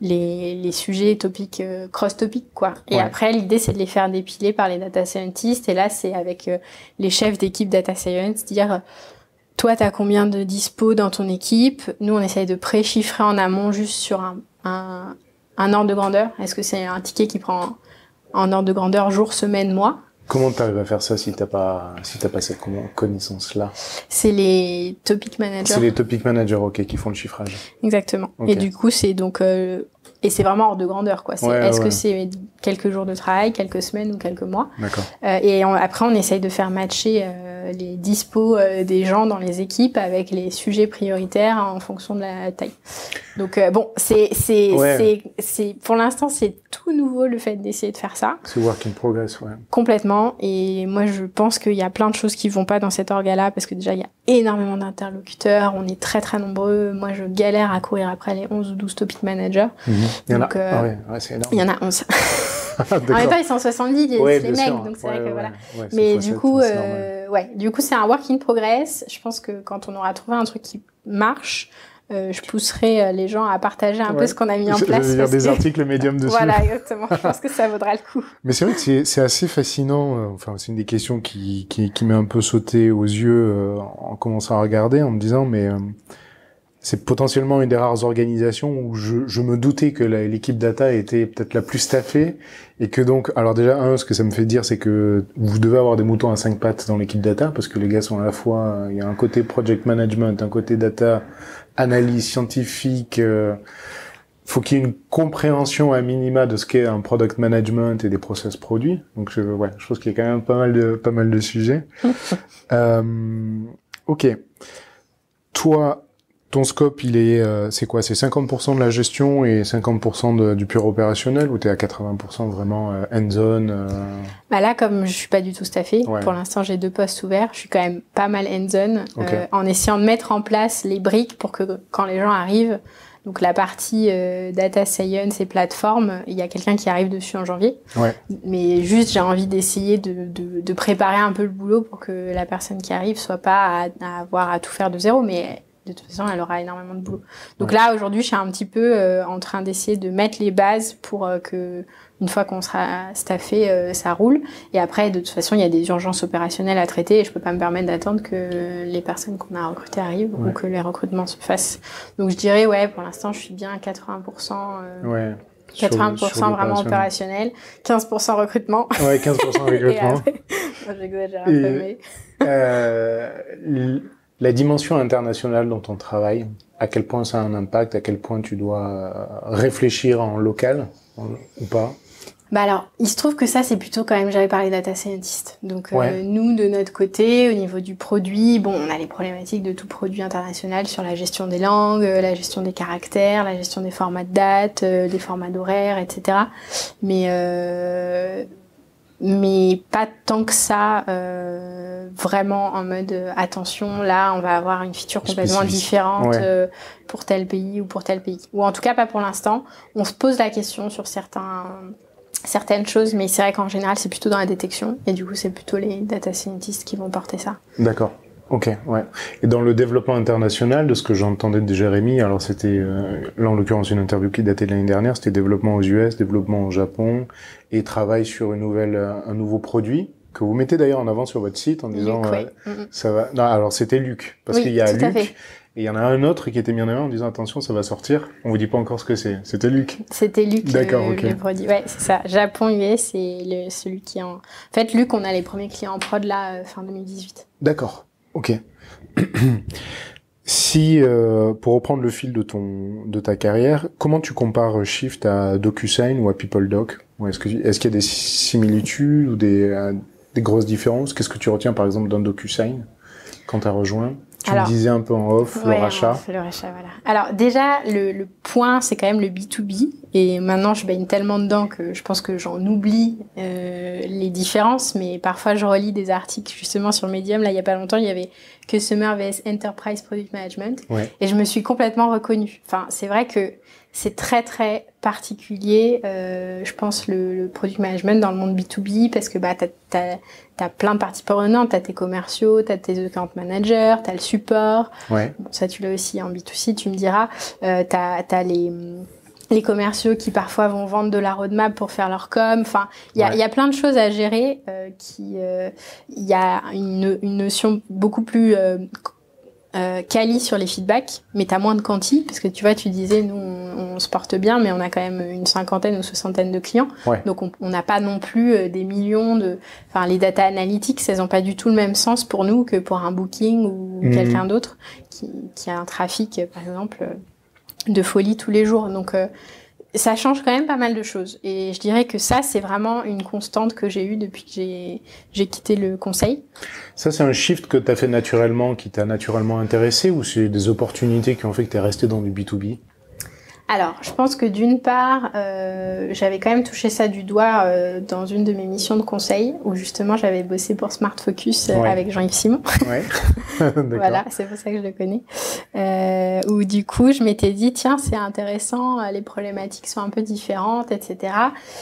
B: les sujets topiques, cross-topiques, quoi. Et
A: Ouais.
B: après, l'idée, c'est de les faire dépiler par les data scientists. Et là, c'est avec les chefs d'équipe data science, dire, toi, t'as combien de dispo dans ton équipe? Nous, on essaye de pré-chiffrer en amont juste sur un ordre de grandeur. Est-ce que c'est un ticket qui prend en ordre de grandeur jour, semaine, mois?
A: Comment t'arrives à faire ça si t'as pas cette connaissance-là?
B: C'est les topic managers.
A: C'est les topic managers, ok, qui font le chiffrage.
B: Exactement.
A: Ok.
B: Et du coup, c'est donc et c'est vraiment hors de grandeur, quoi.
A: Ouais,
B: est-ce
A: ouais.
B: que c'est quelques jours de travail, quelques semaines ou quelques mois?
A: D'accord.
B: Et après, on essaye de faire matcher les dispos des gens dans les équipes avec les sujets prioritaires en fonction de la taille. Donc bon, c'est pour l'instant, c'est tout nouveau le fait d'essayer de faire ça.
A: C'est work in progress, ouais.
B: Complètement. Et moi, je pense qu'il y a plein de choses qui vont pas dans cet orga-là parce que déjà, il y a énormément d'interlocuteurs. On est très, très nombreux. Moi, je galère à courir après les 11 ou 12 topic managers.
A: Il y en a.
B: Donc,
A: Ah ouais, c'est énorme.
B: Il y en a 11. En
A: D'accord.
B: même temps, ils sont 70, les
A: Ouais,
B: mecs.
A: bien sûr.
B: Donc, c'est
A: Ouais,
B: vrai que
A: ouais,
B: voilà.
A: ouais, c'est
B: Mais
A: fois
B: du
A: sept,
B: coup,
A: c'est normal.
B: du coup, c'est un work in progress. Je pense que quand on aura trouvé un truc qui marche, je pousserai les gens à partager un peu ce qu'on a mis en place.
A: Je vais lire des articles médiums dessus.
B: Voilà, exactement. Je pense que ça vaudra le coup.
A: Mais c'est vrai que c'est assez fascinant. Enfin, c'est une des questions qui m'est un peu sauté aux yeux en commençant à regarder, en me disant, mais c'est potentiellement une des rares organisations où je me doutais que l'équipe data était peut-être la plus staffée et que donc, alors déjà, ce que ça me fait dire, c'est que vous devez avoir des moutons à 5 pattes dans l'équipe data parce que les gars sont à la fois, il y a un côté project management, un côté data, analyse scientifique, faut qu'il y ait une compréhension à minima de ce qu'est un product management et des process produits. Donc, je pense qu'il y a quand même pas mal de sujets. Ok. Toi, ton scope, il est, c'est quoi? C'est 50% de la gestion et 50% du pur opérationnel ou t'es à 80% vraiment hands-on
B: Bah là, comme je suis pas du tout staffée,
A: Ouais.
B: pour l'instant, j'ai 2 postes ouverts. Je suis quand même pas mal hands-on,
A: Ok.
B: en essayant de mettre en place les briques pour que quand les gens arrivent, donc la partie data science et plateforme, il y a quelqu'un qui arrive dessus en janvier.
A: Ouais.
B: Mais juste, j'ai envie d'essayer de préparer un peu le boulot pour que la personne qui arrive soit pas à avoir à tout faire de zéro, mais de toute façon, elle aura énormément de boulot. Donc là, aujourd'hui, je suis un petit peu en train d'essayer de mettre les bases pour que, une fois qu'on sera staffé, ça roule. Et après, de toute façon, il y a des urgences opérationnelles à traiter et je peux pas me permettre d'attendre que les personnes qu'on a recrutées arrivent ou que les recrutements se fassent. Donc je dirais, pour l'instant, je suis bien à 80%.
A: Ouais.
B: 80% vraiment opérationnel, 15% recrutement.
A: Ouais, 15% recrutement.
B: Après, moi, j'exagère un peu, mais...
A: La dimension internationale dans ton travail, à quel point ça a un impact, à quel point tu dois réfléchir en local ou pas?
B: Bah alors, il se trouve que ça, c'est plutôt quand même, j'avais parlé data scientist. Donc,
A: Ouais.
B: nous, de notre côté, au niveau du produit, bon, on a les problématiques de tout produit international sur la gestion des langues, la gestion des caractères, la gestion des formats de date, des formats d'horaire, etc. Mais pas tant que ça, vraiment en mode attention, là, on va avoir une feature complètement
A: Spécifique.
B: différente
A: Ouais.
B: pour tel pays ou pour tel pays. Ou en tout cas, pas pour l'instant. On se pose la question sur certaines choses, mais c'est vrai qu'en général, c'est plutôt dans la détection. Et du coup, c'est plutôt les data scientists qui vont porter ça.
A: D'accord. Ok, ouais. Et dans le développement international, de ce que j'entendais de Jérémy, alors c'était, là en l'occurrence une interview qui datait de l'année dernière, c'était développement aux US, développement au Japon, et travail sur un nouveau produit, que vous mettez d'ailleurs en avant sur votre site en disant,
B: Luc, ouais.
A: ça va, non, alors c'était Luc, parce
B: Oui,
A: qu'il y a
B: tout à fait.
A: Luc, et il y en a un autre qui était mis en avant en disant, attention, ça va sortir, on vous dit pas encore ce que c'est, c'était Luc.
B: C'était Luc,
A: D'accord, ok.
B: le produit. Ouais, c'est ça. Japon, US, c'est celui qui est en... En fait, Luc, on a les premiers clients en prod là, fin 2018.
A: D'accord, ok. Si, pour reprendre le fil de ta carrière, comment tu compares Shift à DocuSign ou à PeopleDoc? Ou est-ce qu'il y a des similitudes ou des grosses différences? Qu'est-ce que tu retiens par exemple d'un DocuSign quand tu as rejoint? Tu me disais un peu en off, le rachat.
B: Le rachat, voilà. Alors déjà, le point, c'est quand même le B2B. Et maintenant, je baigne tellement dedans que je pense que j'en oublie les différences. Mais parfois, je relis des articles justement sur Medium. Là, il y a pas longtemps, il y avait Customer vs Enterprise Product Management.
A: Ouais.
B: Et je me suis complètement reconnue. Enfin, c'est vrai que c'est très très particulier, je pense, le product management dans le monde B2B, parce que bah t'as plein de parties prenantes, t'as tes commerciaux, t'as tes account managers, t'as le support.
A: Ouais.
B: Bon, ça tu l'as aussi en B2C, tu me diras. T'as les commerciaux qui parfois vont vendre de la roadmap pour faire leur com. Enfin, il y a plein de choses à gérer. Il y a une notion beaucoup plus quali sur les feedbacks, mais t'as moins de quanti, parce que tu vois, tu disais, nous, on se porte bien, mais on a quand même une 50aine ou 60aine de clients. Ouais. Donc, on n'a pas non plus des millions de... Enfin, les data analytics, elles ont pas du tout le même sens pour nous que pour un Booking ou quelqu'un d'autre qui a un trafic, par exemple, de folie tous les jours. Donc, ça change quand même pas mal de choses. Et je dirais que ça, c'est vraiment une constante que j'ai eue depuis que j'ai quitté le conseil.
A: Ça, c'est un shift que tu as fait naturellement, qui t'a naturellement intéressé, ou c'est des opportunités qui ont fait que tu es resté dans du B2B?
B: Alors, je pense que d'une part, j'avais quand même touché ça du doigt dans une de mes missions de conseil, où justement j'avais bossé pour Smart Focus avec Jean-Yves Simon. Ouais. Voilà, c'est pour ça que je le connais. Où du coup, je m'étais dit, tiens, c'est intéressant, les problématiques sont un peu différentes, etc.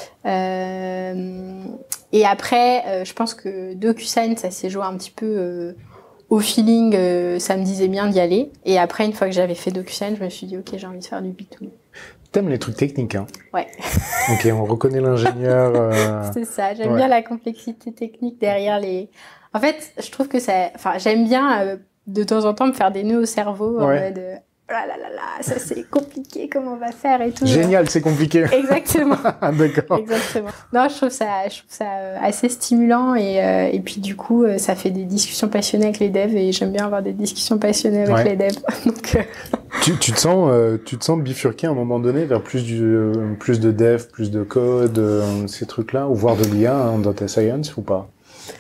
B: Et après, je pense que DocuSign, ça s'est joué un petit peu... au feeling, ça me disait bien d'y aller. Et après, une fois que j'avais fait DocuSign, je me suis dit, ok, j'ai envie de faire du B2B.
A: T'aimes les trucs techniques, hein?
B: Ouais.
A: Ok, on reconnaît l'ingénieur.
B: C'est ça, j'aime bien la complexité technique derrière les... En fait, je trouve que ça... Enfin, j'aime bien, de temps en temps, me faire des nœuds au cerveau en mode... Oh là là là là, ça c'est compliqué, comment on va faire et tout.
A: Génial, c'est compliqué.
B: Exactement.
A: D'accord.
B: Exactement. Non, je trouve ça assez stimulant et puis du coup, ça fait des discussions passionnées avec les devs et j'aime bien avoir des discussions passionnées avec les devs. Donc,
A: tu te sens bifurquer à un moment donné vers plus de dev, plus de code, ces trucs-là, ou voire de l'IA, data science ou pas?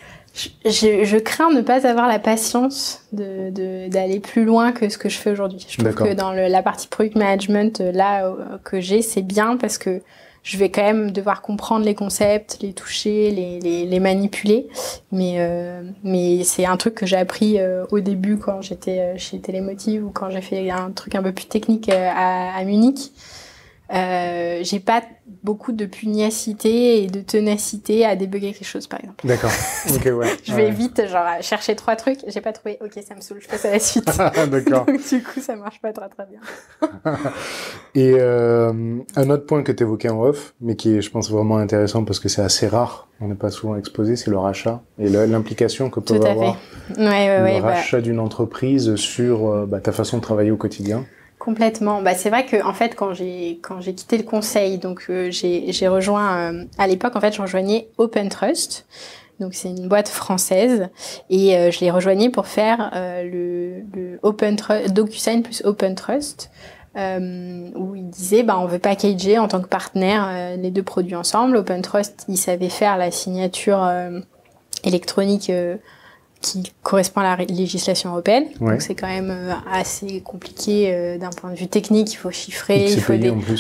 B: Je crains ne pas avoir la patience d'aller plus loin que ce que je fais aujourd'hui. Je trouve que dans la partie product management, là, que j'ai, c'est bien parce que je vais quand même devoir comprendre les concepts, les toucher, les manipuler. Mais c'est un truc que j'ai appris au début quand j'étais chez Télémotive ou quand j'ai fait un truc un peu plus technique à Munich. J'ai pas beaucoup de pugnacité et de ténacité à débugger quelque chose, par exemple.
A: D'accord. Ok, ouais.
B: Je vais vite, genre, chercher 3 trucs, j'ai pas trouvé, ok, ça me saoule, je passe à la suite.
A: D'accord.
B: Donc, du coup, ça marche pas très bien.
A: Et un autre point que tu évoquais en off, mais qui est, je pense, vraiment intéressant parce que c'est assez rare, on n'est pas souvent exposé, c'est le rachat et l'implication que peut avoir le rachat d'une entreprise sur ta façon de travailler au quotidien.
B: Complètement. C'est vrai que en fait quand j'ai quitté le conseil, donc j'ai rejoint à l'époque en fait je rejoignais OpenTrust. Donc c'est une boîte française et je l'ai rejoignée pour faire le OpenTrust DocuSign plus OpenTrust. Où il disait on veut packager en tant que partenaire les deux produits ensemble. OpenTrust, il savait faire la signature électronique qui correspond à la législation européenne. Ouais. Donc c'est quand même assez compliqué d'un point de vue technique. Il faut chiffrer, il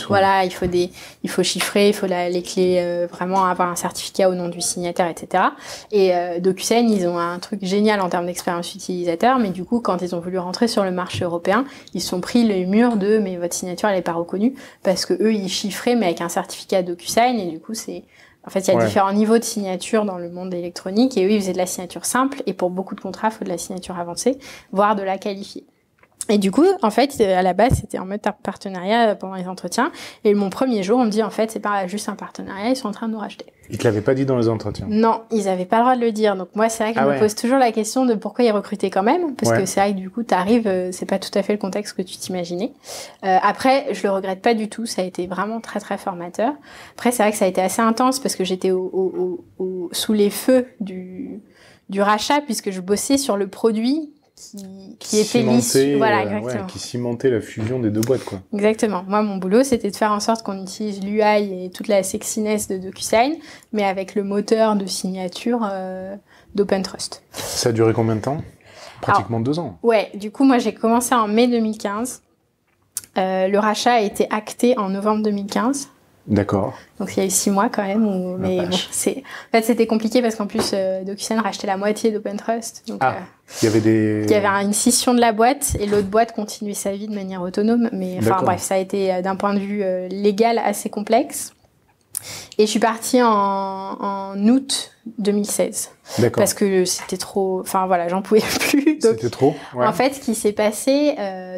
B: faut chiffrer, il faut les clés, vraiment avoir un certificat au nom du signataire, etc. Et DocuSign, ils ont un truc génial en termes d'expérience utilisateur, mais du coup, quand ils ont voulu rentrer sur le marché européen, ils se sont pris le mur de mais votre signature elle est pas reconnue parce que eux ils chiffraient mais avec un certificat DocuSign et du coup c'est en fait, il y a différents niveaux de signature dans le monde électronique et eux, ils faisaient de la signature simple et pour beaucoup de contrats, il faut de la signature avancée, voire de la qualifiée. Et du coup, en fait, à la base, c'était en mode partenariat pendant les entretiens. Et mon premier jour, on me dit, en fait, c'est pas juste un partenariat, ils sont en train de nous racheter.
A: Ils te l'avaient pas dit dans les entretiens?
B: Non, ils avaient pas le droit de le dire. Donc moi, c'est vrai que je me pose toujours la question de pourquoi ils recrutaient quand même. Parce que c'est vrai que du coup, t'arrives, c'est pas tout à fait le contexte que tu t'imaginais. Après, je le regrette pas du tout. Ça a été vraiment très, très formateur. Après, c'est vrai que ça a été assez intense parce que j'étais sous les feux du rachat puisque je bossais sur le produit qui était l'issue, voilà, exactement.
A: Qui cimentait la fusion des deux boîtes, quoi.
B: Exactement. Moi, mon boulot, c'était de faire en sorte qu'on utilise l'UI et toute la sexiness de DocuSign, mais avec le moteur de signature d'OpenTrust.
A: Ça a duré combien de temps? Pratiquement 2 ans.
B: Ouais, du coup, moi, j'ai commencé en mai 2015. Le rachat a été acté en novembre 2015.
A: D'accord.
B: Donc il y a eu 6 mois quand même, mais bon, en fait c'était compliqué parce qu'en plus DocuSign rachetait la moitié d'OpenTrust. Donc
A: il y avait
B: une scission de la boîte et l'autre boîte continuait sa vie de manière autonome. Mais enfin bref, ça a été d'un point de vue légal assez complexe. Et je suis partie en août 2016. D'accord. Parce que c'était trop... Enfin voilà, j'en pouvais plus.
A: C'était trop.
B: En fait, ce qui s'est passé... donc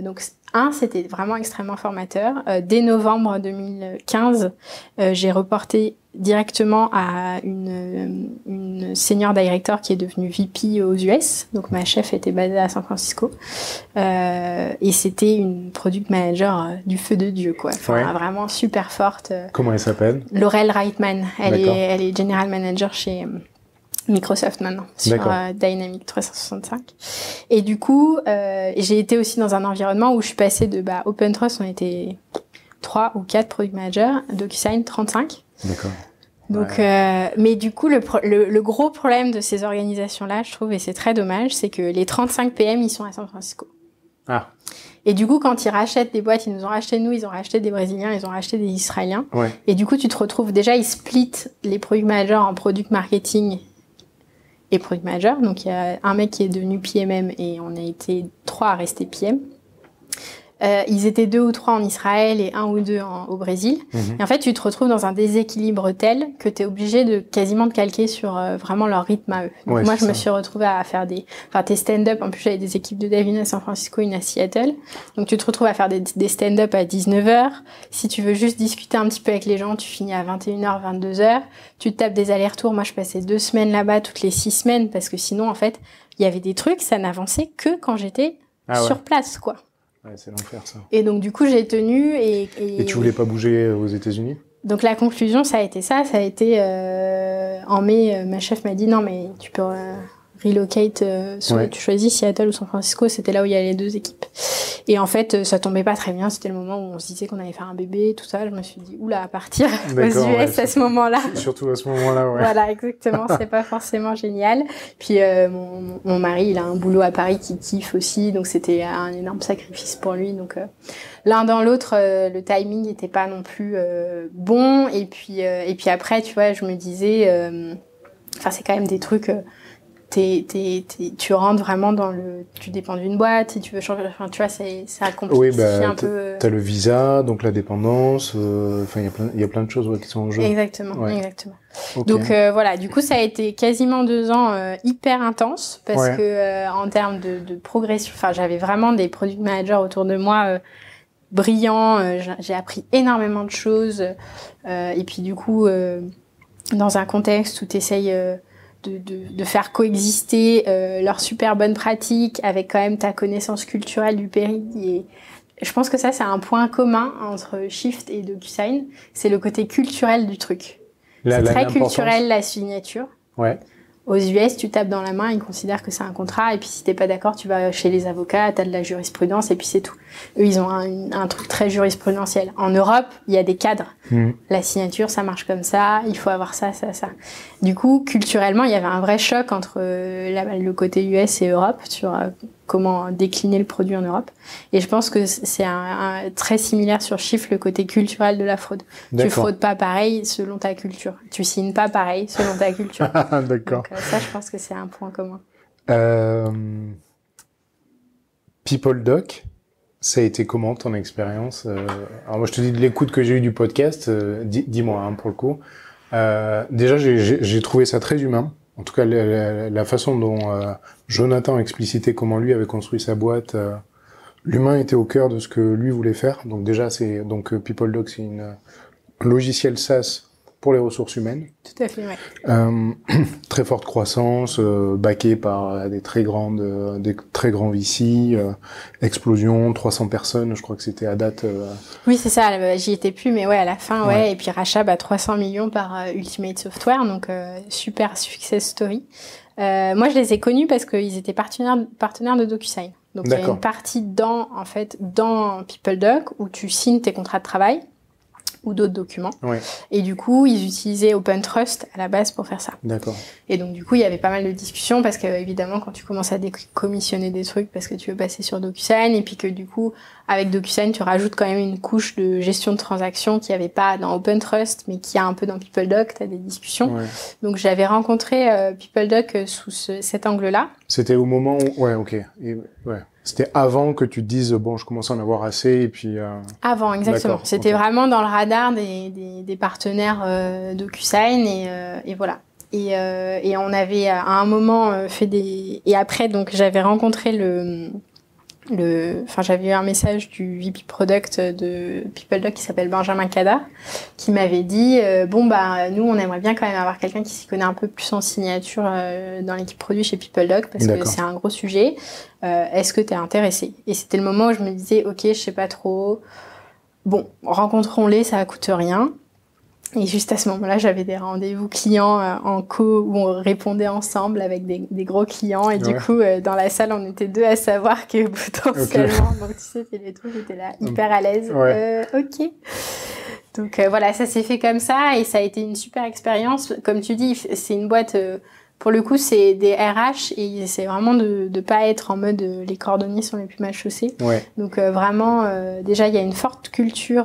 B: c'était vraiment extrêmement formateur. Dès novembre 2015, j'ai reporté directement à une senior director qui est devenue VP aux US. Donc ma chef était basée à San Francisco. Et c'était une product manager du feu de Dieu, quoi. Enfin, vraiment super forte.
A: Comment elle s'appelle?
B: Laurel Reitman. Elle est general manager chez Microsoft maintenant, sur Dynamics 365. Et du coup, j'ai été aussi dans un environnement où je suis passée de OpenTrust, on était 3 ou 4 product managers, DocuSign 35.
A: D'accord.
B: Donc, mais du coup, le gros problème de ces organisations-là, je trouve, et c'est très dommage, c'est que les 35 PM, ils sont à San Francisco.
A: Ah.
B: Et du coup, quand ils rachètent des boîtes, ils nous ont racheté nous, ils ont racheté des Brésiliens, ils ont racheté des Israéliens.
A: Ouais.
B: Et du coup, tu te retrouves, déjà, ils splitent les product managers en product marketing et product manager. Donc, il y a un mec qui est devenu PMM et on a été 3 à rester PM. Ils étaient 2 ou 3 en Israël et 1 ou 2 au Brésil. Et en fait, tu te retrouves dans un déséquilibre tel que tu es obligé de quasiment te calquer sur vraiment leur rythme à eux. Donc moi, je me suis retrouvée à faire tes stand-up. En plus, j'avais des équipes de dev, une à San Francisco, une à Seattle. Donc, tu te retrouves à faire des stand-up à 19h. Si tu veux juste discuter un petit peu avec les gens, tu finis à 21h, 22h. Tu te tapes des allers-retours. Moi, je passais 2 semaines là-bas toutes les 6 semaines parce que sinon, en fait, il y avait des trucs, ça n'avançait que quand j'étais sur place, quoi.
A: Ouais, c'est l'enfer, ça.
B: Et donc, du coup, j'ai tenu et
A: tu voulais pas bouger aux États-Unis?
B: Donc, la conclusion, ça a été en mai, ma chef m'a dit non, mais tu peux relocate, soit tu choisis Seattle ou San Francisco, c'était là où il y a les 2 équipes. Et en fait, ça tombait pas très bien, c'était le moment où on se disait qu'on allait faire un bébé, tout ça. Je me suis dit, oula, à partir aux US à ce moment-là.
A: Surtout à ce moment-là, ouais.
B: Voilà, exactement, c'est pas forcément génial. Puis mon mari, il a un boulot à Paris qui kiffe aussi, donc c'était un énorme sacrifice pour lui. Donc l'un dans l'autre, le timing était pas non plus bon. Et puis après, tu vois, je me disais, c'est quand même des trucs. Tu rentres vraiment tu dépends d'une boîte, si tu veux changer, tu vois, ça complexifie un peu.
A: T'as le visa, donc la dépendance, il y a plein de choses qui sont en jeu.
B: Exactement. Okay. Donc voilà, du coup, ça a été quasiment 2 ans hyper intenses parce que en termes de progression, j'avais vraiment des product managers autour de moi brillants. J'ai appris énormément de choses et puis du coup, dans un contexte où t'essayes de faire coexister leurs super bonnes pratiques avec quand même ta connaissance culturelle du pays. Et je pense que ça, c'est un point commun entre Shift et DocuSign, c'est le côté culturel du truc. C'est très culturel, la signature.
A: Ouais.
B: Aux US, tu tapes dans la main, ils considèrent que c'est un contrat, et puis si t'es pas d'accord, tu vas chez les avocats, t'as de la jurisprudence, et puis c'est tout. Eux, ils ont un truc très jurisprudentiel. En Europe, il y a des cadres. La signature, ça marche comme ça, il faut avoir ça, ça, ça. Du coup, culturellement, il y avait un vrai choc entre le côté US et Europe sur comment décliner le produit en Europe. Et je pense que c'est un très similaire sur Shift, le côté culturel de la fraude. Tu fraudes pas pareil selon ta culture. Tu signes pas pareil selon ta culture.
A: D'accord.
B: Donc ça, je pense que c'est un point commun.
A: PeopleDoc, ça a été comment ton expérience? Alors moi, je te dis de l'écoute que j'ai eu du podcast, dis-moi pour le coup. Déjà, j'ai trouvé ça très humain. En tout cas, la façon dont Jonathan explicitait comment lui avait construit sa boîte, l'humain était au cœur de ce que lui voulait faire. Donc déjà, PeopleDoc, c'est une logiciel SaaS pour les ressources humaines.
B: Tout à fait, ouais.
A: Très forte croissance, backé par des très grands VC, explosion, 300 personnes, je crois que c'était à date.
B: Oui, c'est ça, j'y étais plus, mais ouais, à la fin, ouais. Et puis rachat, 300 millions par Ultimate Software, donc super success story. Moi, je les ai connus parce qu'ils étaient partenaires de DocuSign. Donc il y a une partie dans PeopleDoc où tu signes tes contrats de travail ou d'autres documents. Ouais. Et du coup, ils utilisaient OpenTrust à la base pour faire ça.
A: D'accord.
B: Et donc, du coup, il y avait pas mal de discussions parce que, évidemment, quand tu commences à décommissionner des trucs parce que tu veux passer sur DocuSign et puis que, du coup, avec DocuSign, tu rajoutes quand même une couche de gestion de transactions qu'il n'y avait pas dans OpenTrust, mais qu'il y a un peu dans PeopleDoc, tu as des discussions. Ouais. Donc, j'avais rencontré PeopleDoc sous cet angle-là.
A: C'était au moment où... Ouais, ok. C'était avant que tu te dises, bon, je commence à en avoir assez, et puis...
B: Avant, exactement. C'était vraiment dans le radar des partenaires DocuSign, et voilà. Et on avait, à un moment, fait des... Et après, donc, j'avais rencontré j'avais eu un message du VP Product de PeopleDoc qui s'appelle Benjamin Cada, qui m'avait dit nous on aimerait bien quand même avoir quelqu'un qui s'y connaît un peu plus en signature dans l'équipe produit chez PeopleDoc parce que c'est un gros sujet. Est-ce que t'es intéressé? Et c'était le moment où je me disais ok, je sais pas trop. Bon, rencontrons-les, ça coûte rien. Et juste à ce moment-là, j'avais des rendez-vous clients en co où on répondait ensemble avec des gros clients. Et du coup, dans la salle, on était 2 à savoir que potentiellement, donc tu sais, les trucs, j'étais là hyper à l'aise. Ok. Donc voilà, ça s'est fait comme ça et ça a été une super expérience. Comme tu dis, c'est une boîte, pour le coup, c'est des RH et c'est vraiment de pas être en mode les cordonniers sont les plus mal chaussés. Donc vraiment, déjà, il y a une forte culture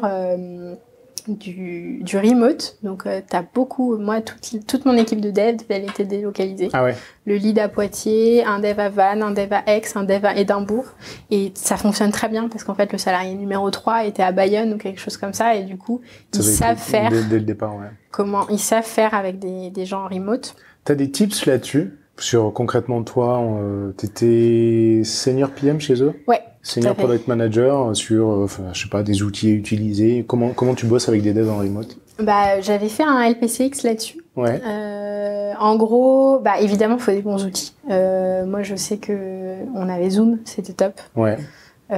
B: du remote, donc t'as beaucoup, moi toute mon équipe de dev elle était délocalisée. Le lead à Poitiers, un dev à Vannes, un dev à Aix, un dev à Édimbourg, et ça fonctionne très bien parce qu'en fait le salarié numéro 3 était à Bayonne ou quelque chose comme ça, et du coup ils savent faire
A: dès le départ,
B: comment ils savent faire avec des gens en remote.
A: T'as des tips là-dessus sur concrètement toi, t'étais senior PM chez eux? Senior Product Manager sur, je sais pas, des outils à utiliser. Comment tu bosses avec des devs en remote?
B: J'avais fait un LPCX là-dessus. En gros, évidemment, il faut des bons outils. Moi, je sais que on avait Zoom, c'était top. On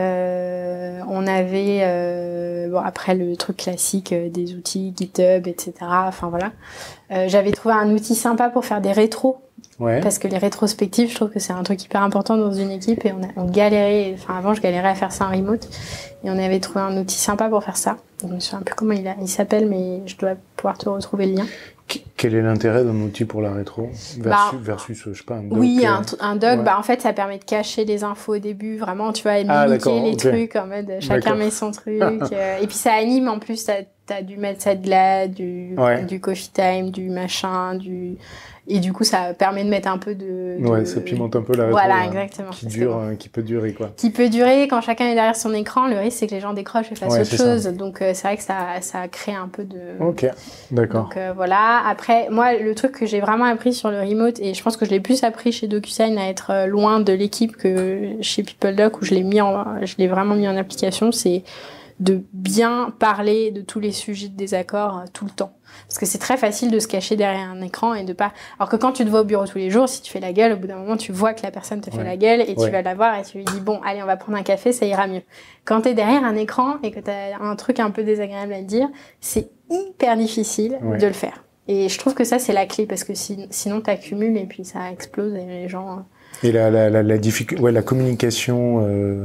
B: avait, après le truc classique des outils, GitHub, etc. Enfin voilà. J'avais trouvé un outil sympa pour faire des rétros. Parce que les rétrospectives, je trouve que c'est un truc hyper important dans une équipe et on galérait, avant je galérais à faire ça en remote et on avait trouvé un outil sympa pour faire ça. Je me souviens un peu comment il s'appelle, mais je dois pouvoir te retrouver le lien.
A: Quel est l'intérêt d'un outil pour la rétro versus je sais pas, un doc?
B: Oui, un doc, en fait, ça permet de cacher les infos au début, vraiment, tu vois, limiter les trucs en mode chacun met son truc. Et puis ça anime, en plus, t'as du mettre ça de là, du coffee time, du machin, et du coup, ça permet de mettre un peu
A: ça pimente un peu la rétro.
B: Voilà, exactement.
A: Qui peut durer, quoi.
B: Qui peut durer quand chacun est derrière son écran. Le risque, c'est que les gens décrochent et fassent autre chose. Donc, c'est vrai que ça crée un peu de...
A: Ok, d'accord.
B: Donc, voilà. Après, moi, le truc que j'ai vraiment appris sur le remote, et je pense que je l'ai plus appris chez DocuSign à être loin de l'équipe que chez PeopleDoc, où je l'ai vraiment mis en application, c'est de bien parler de tous les sujets de désaccord tout le temps. Parce que c'est très facile de se cacher derrière un écran et de pas... Alors que quand tu te vois au bureau tous les jours, si tu fais la gueule, au bout d'un moment, tu vois que la personne te fait la gueule et tu vas la voir et tu lui dis, bon, allez, on va prendre un café, ça ira mieux. Quand t'es derrière un écran et que t'as un truc un peu désagréable à te dire, c'est hyper difficile de le faire. Et je trouve que ça, c'est la clé parce que sinon t'accumules et puis ça explose et les gens...
A: Et la communication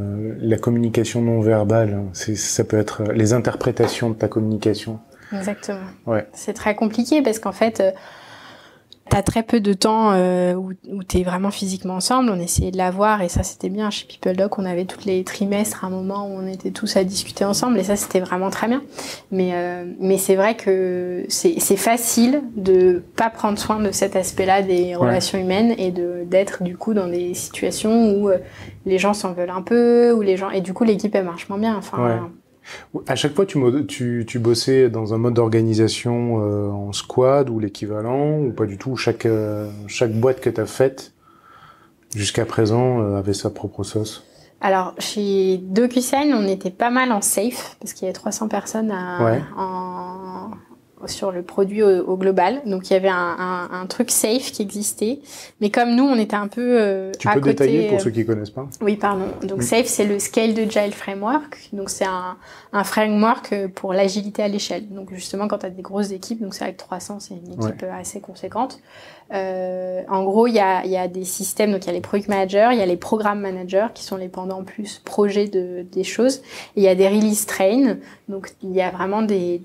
A: non verbale, ça peut être les interprétations de ta communication.
B: Exactement. C'est très compliqué parce qu'en fait, t'as très peu de temps où t'es vraiment physiquement ensemble. On essayait de l'avoir et ça c'était bien. Chez PeopleDoc, on avait tous les trimestres un moment où on était tous à discuter ensemble et ça c'était vraiment très bien. Mais c'est vrai que c'est facile de pas prendre soin de cet aspect-là des relations humaines et d'être du coup dans des situations où les gens s'en veulent un peu, où les gens et du coup l'équipe elle marche moins bien.
A: À chaque fois, tu bossais dans un mode d'organisation en squad ou l'équivalent ou pas du tout? Chaque boîte que t'as faite jusqu'à présent avait sa propre sauce.
B: Alors, chez DocuSign, on était pas mal en safe parce qu'il y avait 300 personnes sur le produit au global. Donc, il y avait un truc safe qui existait. Mais comme nous, on était un peu
A: Tu peux détailler pour ceux qui connaissent pas?
B: Oui, pardon. Donc, safe, c'est le Scaled Agile Framework. Donc, c'est un framework pour l'agilité à l'échelle. Donc, justement, quand tu as des grosses équipes, donc c'est avec 300, c'est une équipe assez conséquente. En gros, il y a des systèmes. Donc, il y a les product managers, il y a les programme managers qui sont les pendants plus projets des choses. Et il y a des release trains. Donc, il y a vraiment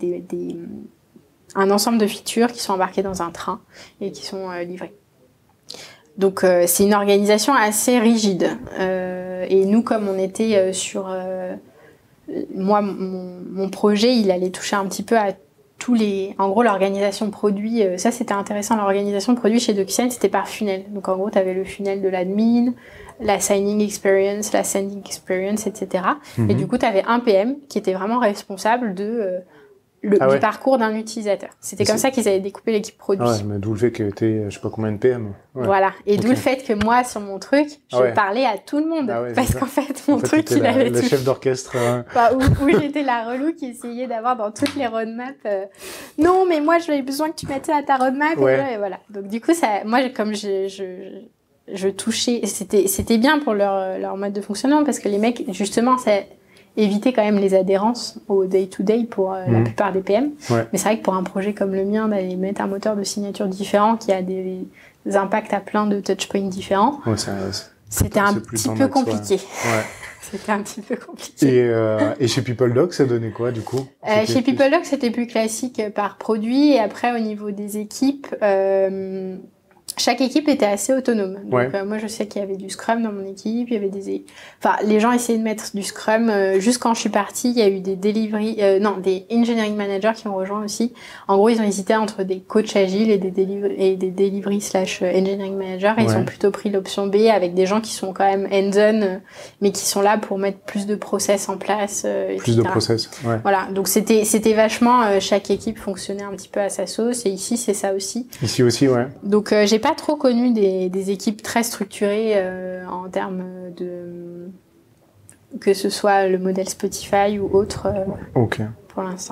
B: un ensemble de features qui sont embarquées dans un train et qui sont livrées. Donc c'est une organisation assez rigide. Et nous, comme on était sur... moi, mon projet, il allait toucher un petit peu à tous les... En gros, l'organisation produit... ça, c'était intéressant. L'organisation produit chez DocuSign, c'était par funnel. Donc en gros, tu avais le funnel de l'admin, la signing experience, la sending experience, etc. Et du coup, tu avais un PM qui était vraiment responsable de... du parcours d'un utilisateur. C'était comme ça qu'ils avaient découpé l'équipe produit.
A: Ah ouais, mais d'où le fait qu'il y était, je sais pas combien de PM. Ouais.
B: Voilà. Et d'où le fait que moi, sur mon truc, je parlais à tout le monde. Parce qu'en fait, mon truc, il avait
A: le chef d'orchestre.
B: Enfin, où j'étais la relou qui essayait d'avoir dans toutes les roadmaps. Non, mais moi, j'avais besoin que tu mettes ça à ta roadmap. Et voilà. Donc, du coup, ça, moi, comme je touchais, c'était bien pour leur mode de fonctionnement parce que les mecs, justement, ça éviter quand même les adhérences au day-to-day pour la plupart des PM. Ouais. Mais c'est vrai que pour un projet comme le mien, d'aller mettre un moteur de signature différent qui a des impacts à plein de touchpoints différents, c'était un petit peu compliqué. Ouais. C'était un petit peu compliqué.
A: Et chez PeopleDoc, ça donnait quoi du coup?
B: Chez PeopleDoc, c'était plus classique par produit. Et après, au niveau des équipes, chaque équipe était assez autonome. Donc, moi, je sais qu'il y avait du Scrum dans mon équipe, il y avait les gens essayaient de mettre du Scrum. Juste quand je suis partie, il y a eu des des engineering managers qui ont rejoint aussi. En gros, ils ont hésité entre des coachs agiles et des delivery / engineering managers. Et ils ont plutôt pris l'option B avec des gens qui sont quand même hands-on, mais qui sont là pour mettre plus de process en place.
A: Plus de process,
B: Voilà. Donc, c'était vachement, chaque équipe fonctionnait un petit peu à sa sauce. Et ici, c'est ça aussi.
A: Ici aussi, ouais.
B: Donc, j'ai pas trop connu des équipes très structurées en termes de que ce soit le modèle Spotify ou autre pour l'instant.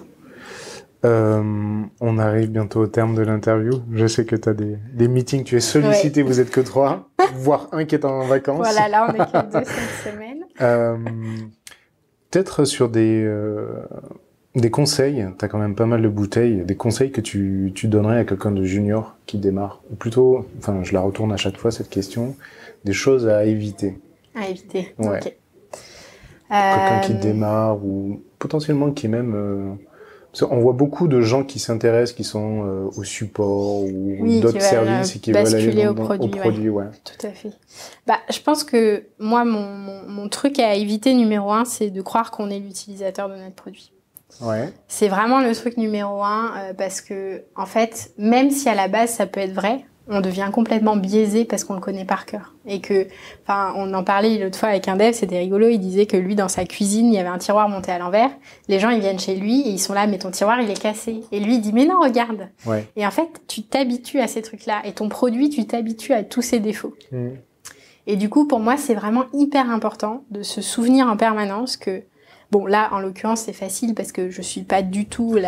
A: On arrive bientôt au terme de l'interview. Je sais que tu as des meetings, tu es sollicité, vous êtes que 3, voire un qui est en vacances.
B: Voilà, là on est que 2 cette semaine.
A: Peut-être sur des conseils, t'as quand même pas mal de bouteilles, des conseils que tu donnerais à quelqu'un de junior qui démarre, ou plutôt, enfin je la retourne à chaque fois cette question, des choses à éviter.
B: À éviter,
A: ouais. Ok. Quelqu'un qui démarre ou potentiellement qui est même... on voit beaucoup de gens qui s'intéressent, qui sont au support ou d'autres services et qui veulent aller au produit. Ouais.
B: Tout à fait. Je pense que moi, mon truc à éviter numéro 1, c'est de croire qu'on est l'utilisateur de notre produit.
A: Ouais. C'est
B: vraiment le truc numéro 1 parce que en fait, même si à la base ça peut être vrai, on devient complètement biaisé parce qu'on le connaît par cœur. Et que, on en parlait l'autre fois avec un dev, c'était rigolo, il disait que lui dans sa cuisine, il y avait un tiroir monté à l'envers. Les gens ils viennent chez lui et ils sont là, mais ton tiroir il est cassé. Et lui il dit mais non regarde. Ouais. Et en fait tu t'habitues à ces trucs-là et ton produit tu t'habitues à tous ses défauts. Et du coup pour moi c'est vraiment hyper important de se souvenir en permanence que bon, là, en l'occurrence, c'est facile parce que je suis pas du tout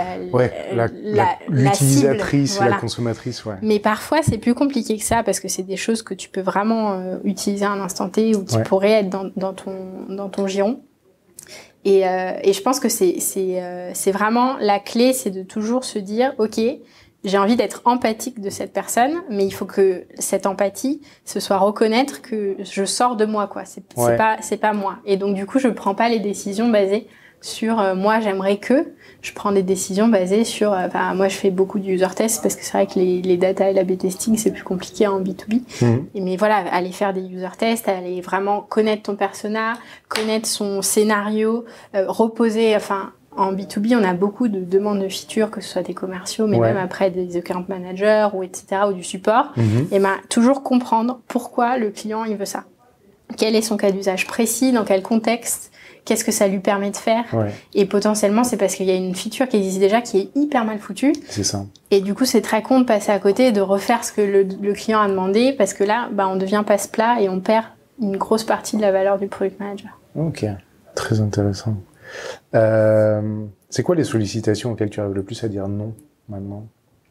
A: l'utilisatrice, la consommatrice, ouais.
B: Mais parfois, c'est plus compliqué que ça parce que c'est des choses que tu peux vraiment utiliser à un instant T ou qui pourraient être dans ton giron. Et je pense que c'est vraiment la clé, c'est de toujours se dire, ok, j'ai envie d'être empathique de cette personne, mais il faut que cette empathie, ce soit reconnaître que je sors de moi, quoi. C'est pas moi. Et donc, du coup, je prends pas les décisions basées sur moi, j'aimerais que. Je prends des décisions basées sur, moi, je fais beaucoup de user test parce que c'est vrai que les data et l'A/B testing, c'est plus compliqué en B2B. Mais voilà, aller faire des user tests, aller vraiment connaître ton persona, connaître son scénario, reposer, en B2B, on a beaucoup de demandes de features, que ce soit des commerciaux, mais même après des account managers ou etc. ou du support. Et toujours comprendre pourquoi le client il veut ça. Quel est son cas d'usage précis, dans quel contexte, qu'est-ce que ça lui permet de faire. Et potentiellement, c'est parce qu'il y a une feature qui existe déjà qui est hyper mal foutue.
A: C'est ça.
B: Et du coup, c'est très con de passer à côté et de refaire ce que le client a demandé parce que là, on devient passe-plat et on perd une grosse partie de la valeur du product manager.
A: Ok, très intéressant. C'est quoi les sollicitations auxquelles tu arrives le plus à dire non maintenant?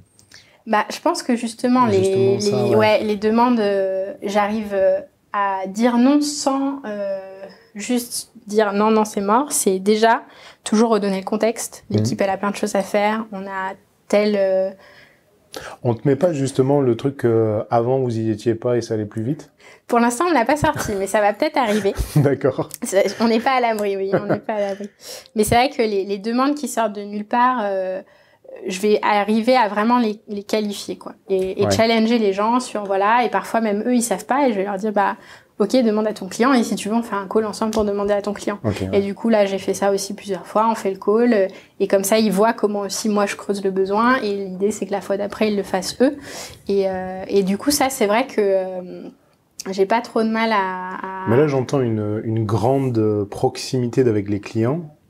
B: Je pense que justement les demandes, j'arrive à dire non sans juste dire non c'est mort. C'est déjà toujours redonner le contexte. L'équipe elle a plein de choses à faire. On a tel.
A: On te met pas justement le truc avant vous y étiez pas et ça allait plus vite?
B: Pour l'instant, on l'a pas sorti, mais ça va peut-être arriver.
A: D'accord.
B: On n'est pas à l'abri, oui, on n'est pas à l'abri. Mais c'est vrai que les demandes qui sortent de nulle part, je vais arriver à vraiment les qualifier, quoi. Et challenger les gens sur, voilà, et parfois même eux, ils savent pas, et je vais leur dire, ok, demande à ton client, et si tu veux, on fait un call ensemble pour demander à ton client. Okay, et du coup, là, j'ai fait ça aussi plusieurs fois, on fait le call, et comme ça, ils voient comment aussi moi, je creuse le besoin, et l'idée, c'est que la fois d'après, ils le fassent eux. Et du coup, ça, c'est vrai que j'ai pas trop de mal à...
A: Mais là, j'entends une grande proximité avec les clients,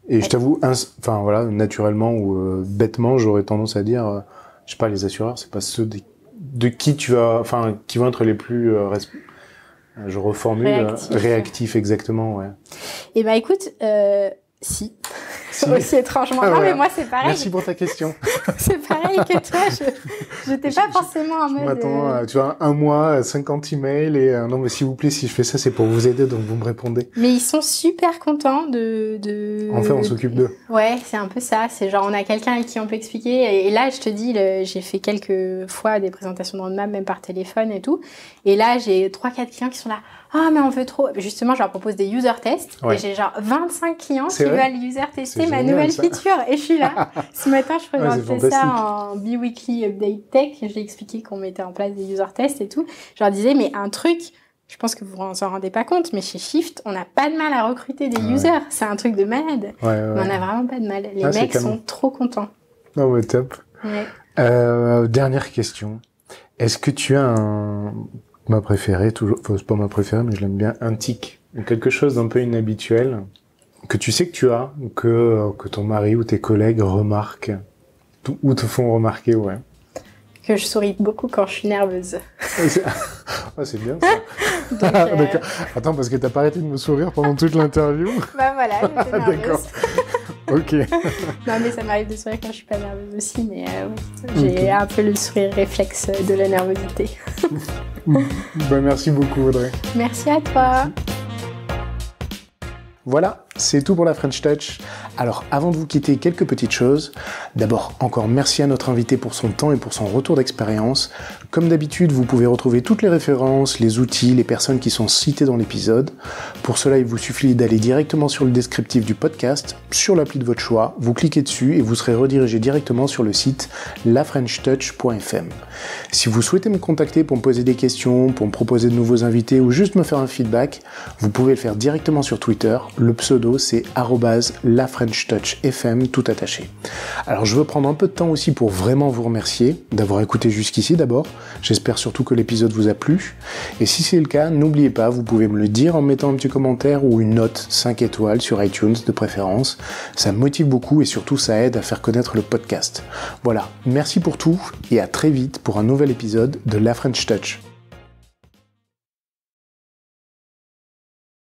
A: Et je t'avoue, enfin voilà, naturellement ou bêtement, j'aurais tendance à dire, je sais pas, les assureurs, c'est pas ceux de qui tu vas, enfin, qui vont être les plus, je reformule, réactifs exactement, ouais.
B: Et bah écoute, si. Aussi étrangement. Non, mais moi, c'est pareil.
A: Merci pour ta question.
B: C'est pareil que toi. Je n'étais pas forcément en mode...
A: Je m'attends, tu vois, un mois, 50 emails et non, mais s'il vous plaît, si je fais ça, c'est pour vous aider, donc vous me répondez.
B: Mais ils sont super contents
A: En fait, on s'occupe d'eux.
B: Ouais, c'est un peu ça. C'est genre, on a quelqu'un avec qui on peut expliquer. Et là, je te dis, j'ai fait quelques fois des présentations de roadmap, même par téléphone et tout. Et là, j'ai 3-4 clients qui sont là. Ah, mais on veut trop. Justement, je leur propose des user tests. Ouais. Et j'ai genre 25 clients qui veulent user tester ma nouvelle feature. Et je suis là. Ce matin, je présentais ça en bi-weekly update tech. J'ai expliqué qu'on mettait en place des user tests et tout. Je leur disais, mais un truc, je pense que vous vous en rendez pas compte, mais chez Shift, on n'a pas de mal à recruter des users. C'est un truc de malade. Mais on n'a vraiment pas de mal. Les mecs sont trop contents.
A: Ah ouais, top. Ouais. Dernière question. Est-ce que tu as ma préférée, toujours, enfin, c'est pas ma préférée, mais je l'aime bien, un tic, quelque chose d'un peu inhabituel, que tu sais que tu as, que ton mari ou tes collègues remarquent, ou te font remarquer, ouais.
B: Que je souris beaucoup quand je suis nerveuse.
A: C'est bien ça. D'accord. Attends, parce que t'as pas arrêté de me sourire pendant toute l'interview.
B: Bah voilà, j'étais nerveuse.
A: D'accord. Ok.
B: Non, mais ça m'arrive de sourire quand je suis pas nerveuse aussi, mais j'ai un peu le sourire réflexe de la nervosité.
A: Bah, merci beaucoup, Audrey.
B: Merci à toi.
A: Voilà, c'est tout pour la French Touch. Alors, avant de vous quitter, quelques petites choses. D'abord, encore merci à notre invité pour son temps et pour son retour d'expérience. Comme d'habitude, vous pouvez retrouver toutes les références, les outils, les personnes qui sont citées dans l'épisode. Pour cela, il vous suffit d'aller directement sur le descriptif du podcast, sur l'appli de votre choix, vous cliquez dessus et vous serez redirigé directement sur le site lafrenchtouch.fm. Si vous souhaitez me contacter pour me poser des questions, pour me proposer de nouveaux invités ou juste me faire un feedback, vous pouvez le faire directement sur Twitter. Le pseudo, c'est @lafrenchtouchfm, tout attaché. Alors, je veux prendre un peu de temps aussi pour vraiment vous remercier d'avoir écouté jusqu'ici d'abord. J'espère surtout que l'épisode vous a plu. Et si c'est le cas, n'oubliez pas, vous pouvez me le dire en mettant un petit commentaire ou une note 5 étoiles sur iTunes de préférence. Ça me motive beaucoup et surtout ça aide à faire connaître le podcast. Voilà, merci pour tout et à très vite pour un nouvel épisode de La French Touch.